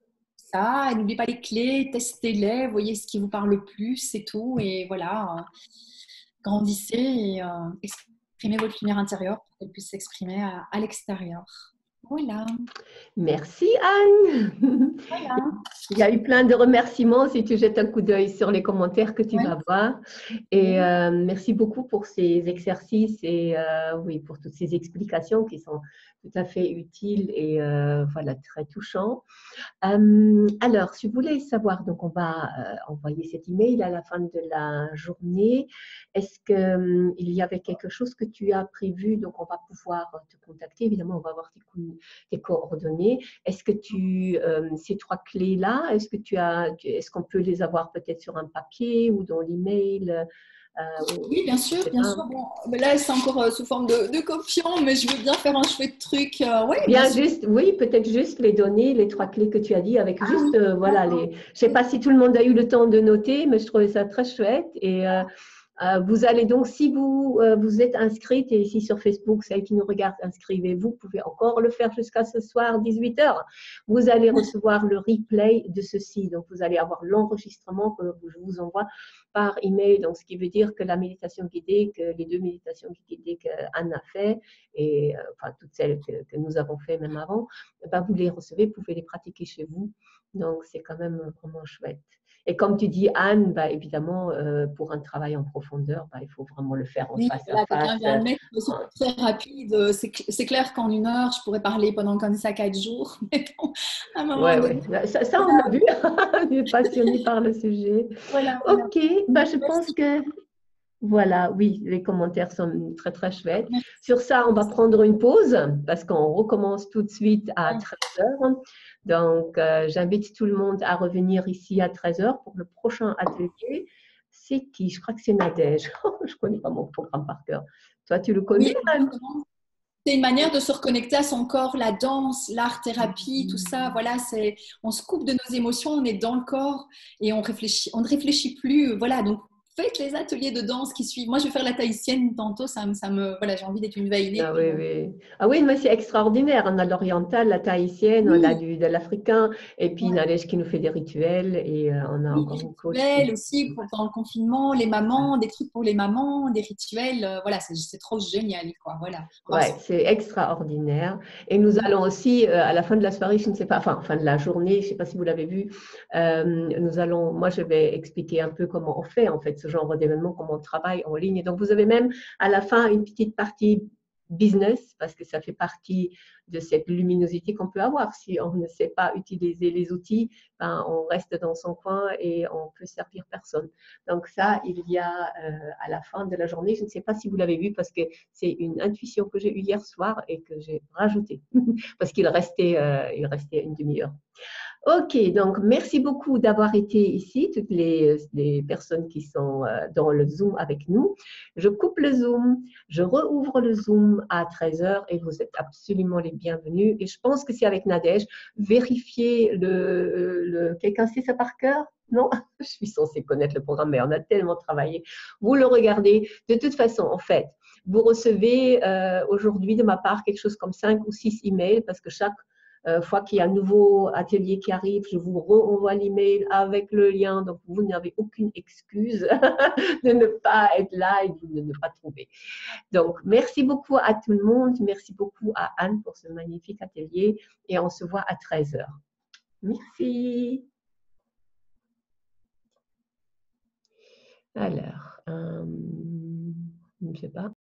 ça, et n'oubliez pas les clés, testez-les, voyez ce qui vous parle le plus, c'est tout. Et voilà, grandissez et exprimez votre lumière intérieure pour qu'elle puisse s'exprimer à l'extérieur. Voilà. Merci Anne. Voilà. Il y a eu plein de remerciements si tu jettes un coup d'œil sur les commentaires que tu vas voir. Et merci beaucoup pour ces exercices et oui, pour toutes ces explications qui sont tout à fait utiles et voilà, très touchants. Alors, si vous voulez savoir, donc on va envoyer cet email à la fin de la journée. Est-ce qu'il y avait quelque chose que tu as prévu? Donc, on va pouvoir te contacter. Évidemment, on va avoir tes coordonnées. Est-ce que ces 3 clés-là, est-ce qu'on peut les avoir peut-être sur un papier ou dans l'email? Oui, bien sûr, bien sûr. Bon, mais là, c'est encore sous forme de copiant, mais je veux bien faire un chouette truc. Ouais, bien juste, oui, peut-être juste les données, les 3 clés que tu as dit, avec juste, voilà, je ne sais pas si tout le monde a eu le temps de noter, mais je trouvais ça très chouette. Et vous allez donc, si vous êtes inscrite, et ici sur Facebook, celles qui nous regardent, inscrivez-vous, vous pouvez encore le faire jusqu'à ce soir, 18h. Vous allez recevoir le replay de ceci. Donc, vous allez avoir l'enregistrement que je vous envoie par email. Donc, ce qui veut dire que la méditation guidée, que les 2 méditations guidées qu'Anne a fait, et enfin, toutes celles que nous avons fait même avant, ben, vous les recevez, vous pouvez les pratiquer chez vous. Donc, c'est quand même vraiment chouette. Et comme tu dis, Anne, bah, évidemment, pour un travail en profondeur, bah, il faut vraiment le faire en face à face. Quelqu'un vient de mettre, c'est très rapide. C'est clair qu'en 1 heure, je pourrais parler pendant comme ça 4 jours. Mais bon, à un moment donné. Ça, on a vu. On est passionné par le sujet. Voilà. Ok, bah, je pense que… Voilà, oui, les commentaires sont très, très chouettes. Sur ça, on va prendre une pause parce qu'on recommence tout de suite à 13h. Donc, j'invite tout le monde à revenir ici à 13h pour le prochain atelier. C'est qui? Je crois que c'est Nadège. Je ne connais pas mon programme par cœur. Toi, tu le connais? Oui, c'est une manière de se reconnecter à son corps, la danse, l'art-thérapie, tout ça. Voilà, on se coupe de nos émotions, on est dans le corps et on ne réfléchit plus. Voilà, donc faites les ateliers de danse qui suivent. Moi, je vais faire la tahitienne tantôt. Voilà, j'ai envie d'être une veille. Ah oui, oui. Ah oui, mais c'est extraordinaire. On a l'oriental, la tahitienne, on a Oui, de l'africain, et puis ouais. Nadège qui nous fait des rituels, et on a Oui, des encore une coach rituels qui… aussi pendant le confinement, les mamans, des trucs pour les mamans, des rituels. Voilà, c'est trop génial, quoi. Voilà. Ouais, c'est extraordinaire. Et nous allons aussi, à la fin de la soirée, je ne sais pas, enfin, fin de la journée, je ne sais pas si vous l'avez vu, moi, je vais expliquer un peu comment on fait, en fait, ce genre d'événement, comment on travaille en ligne. Et donc, vous avez même, à la fin, une petite partie business, parce que ça fait partie de cette luminosité qu'on peut avoir. Si on ne sait pas utiliser les outils, ben, on reste dans son coin et on peut servir personne. Donc ça, il y a à la fin de la journée, je ne sais pas si vous l'avez vu parce que c'est une intuition que j'ai eue hier soir et que j'ai rajoutée parce qu'il restait une demi-heure. Ok, donc merci beaucoup d'avoir été ici, toutes les personnes qui sont dans le Zoom avec nous. Je coupe le Zoom, je rouvre le Zoom à 13 h et vous êtes absolument les bienvenus. Et je pense que c'est avec Nadège. Vérifiez quelqu'un sait ça par cœur? Non, je suis censée connaître le programme, mais on a tellement travaillé. Vous le regardez. De toute façon, en fait, vous recevez aujourd'hui de ma part quelque chose comme 5 ou 6 emails parce que chaque fois qu'il y a un nouveau atelier qui arrive, je vous renvoie l'email avec le lien. Donc, vous n'avez aucune excuse de ne pas être là et de ne pas trouver. Donc, merci beaucoup à tout le monde. Merci beaucoup à Anne pour ce magnifique atelier et on se voit à 13 h. Merci. Alors, je ne sais pas.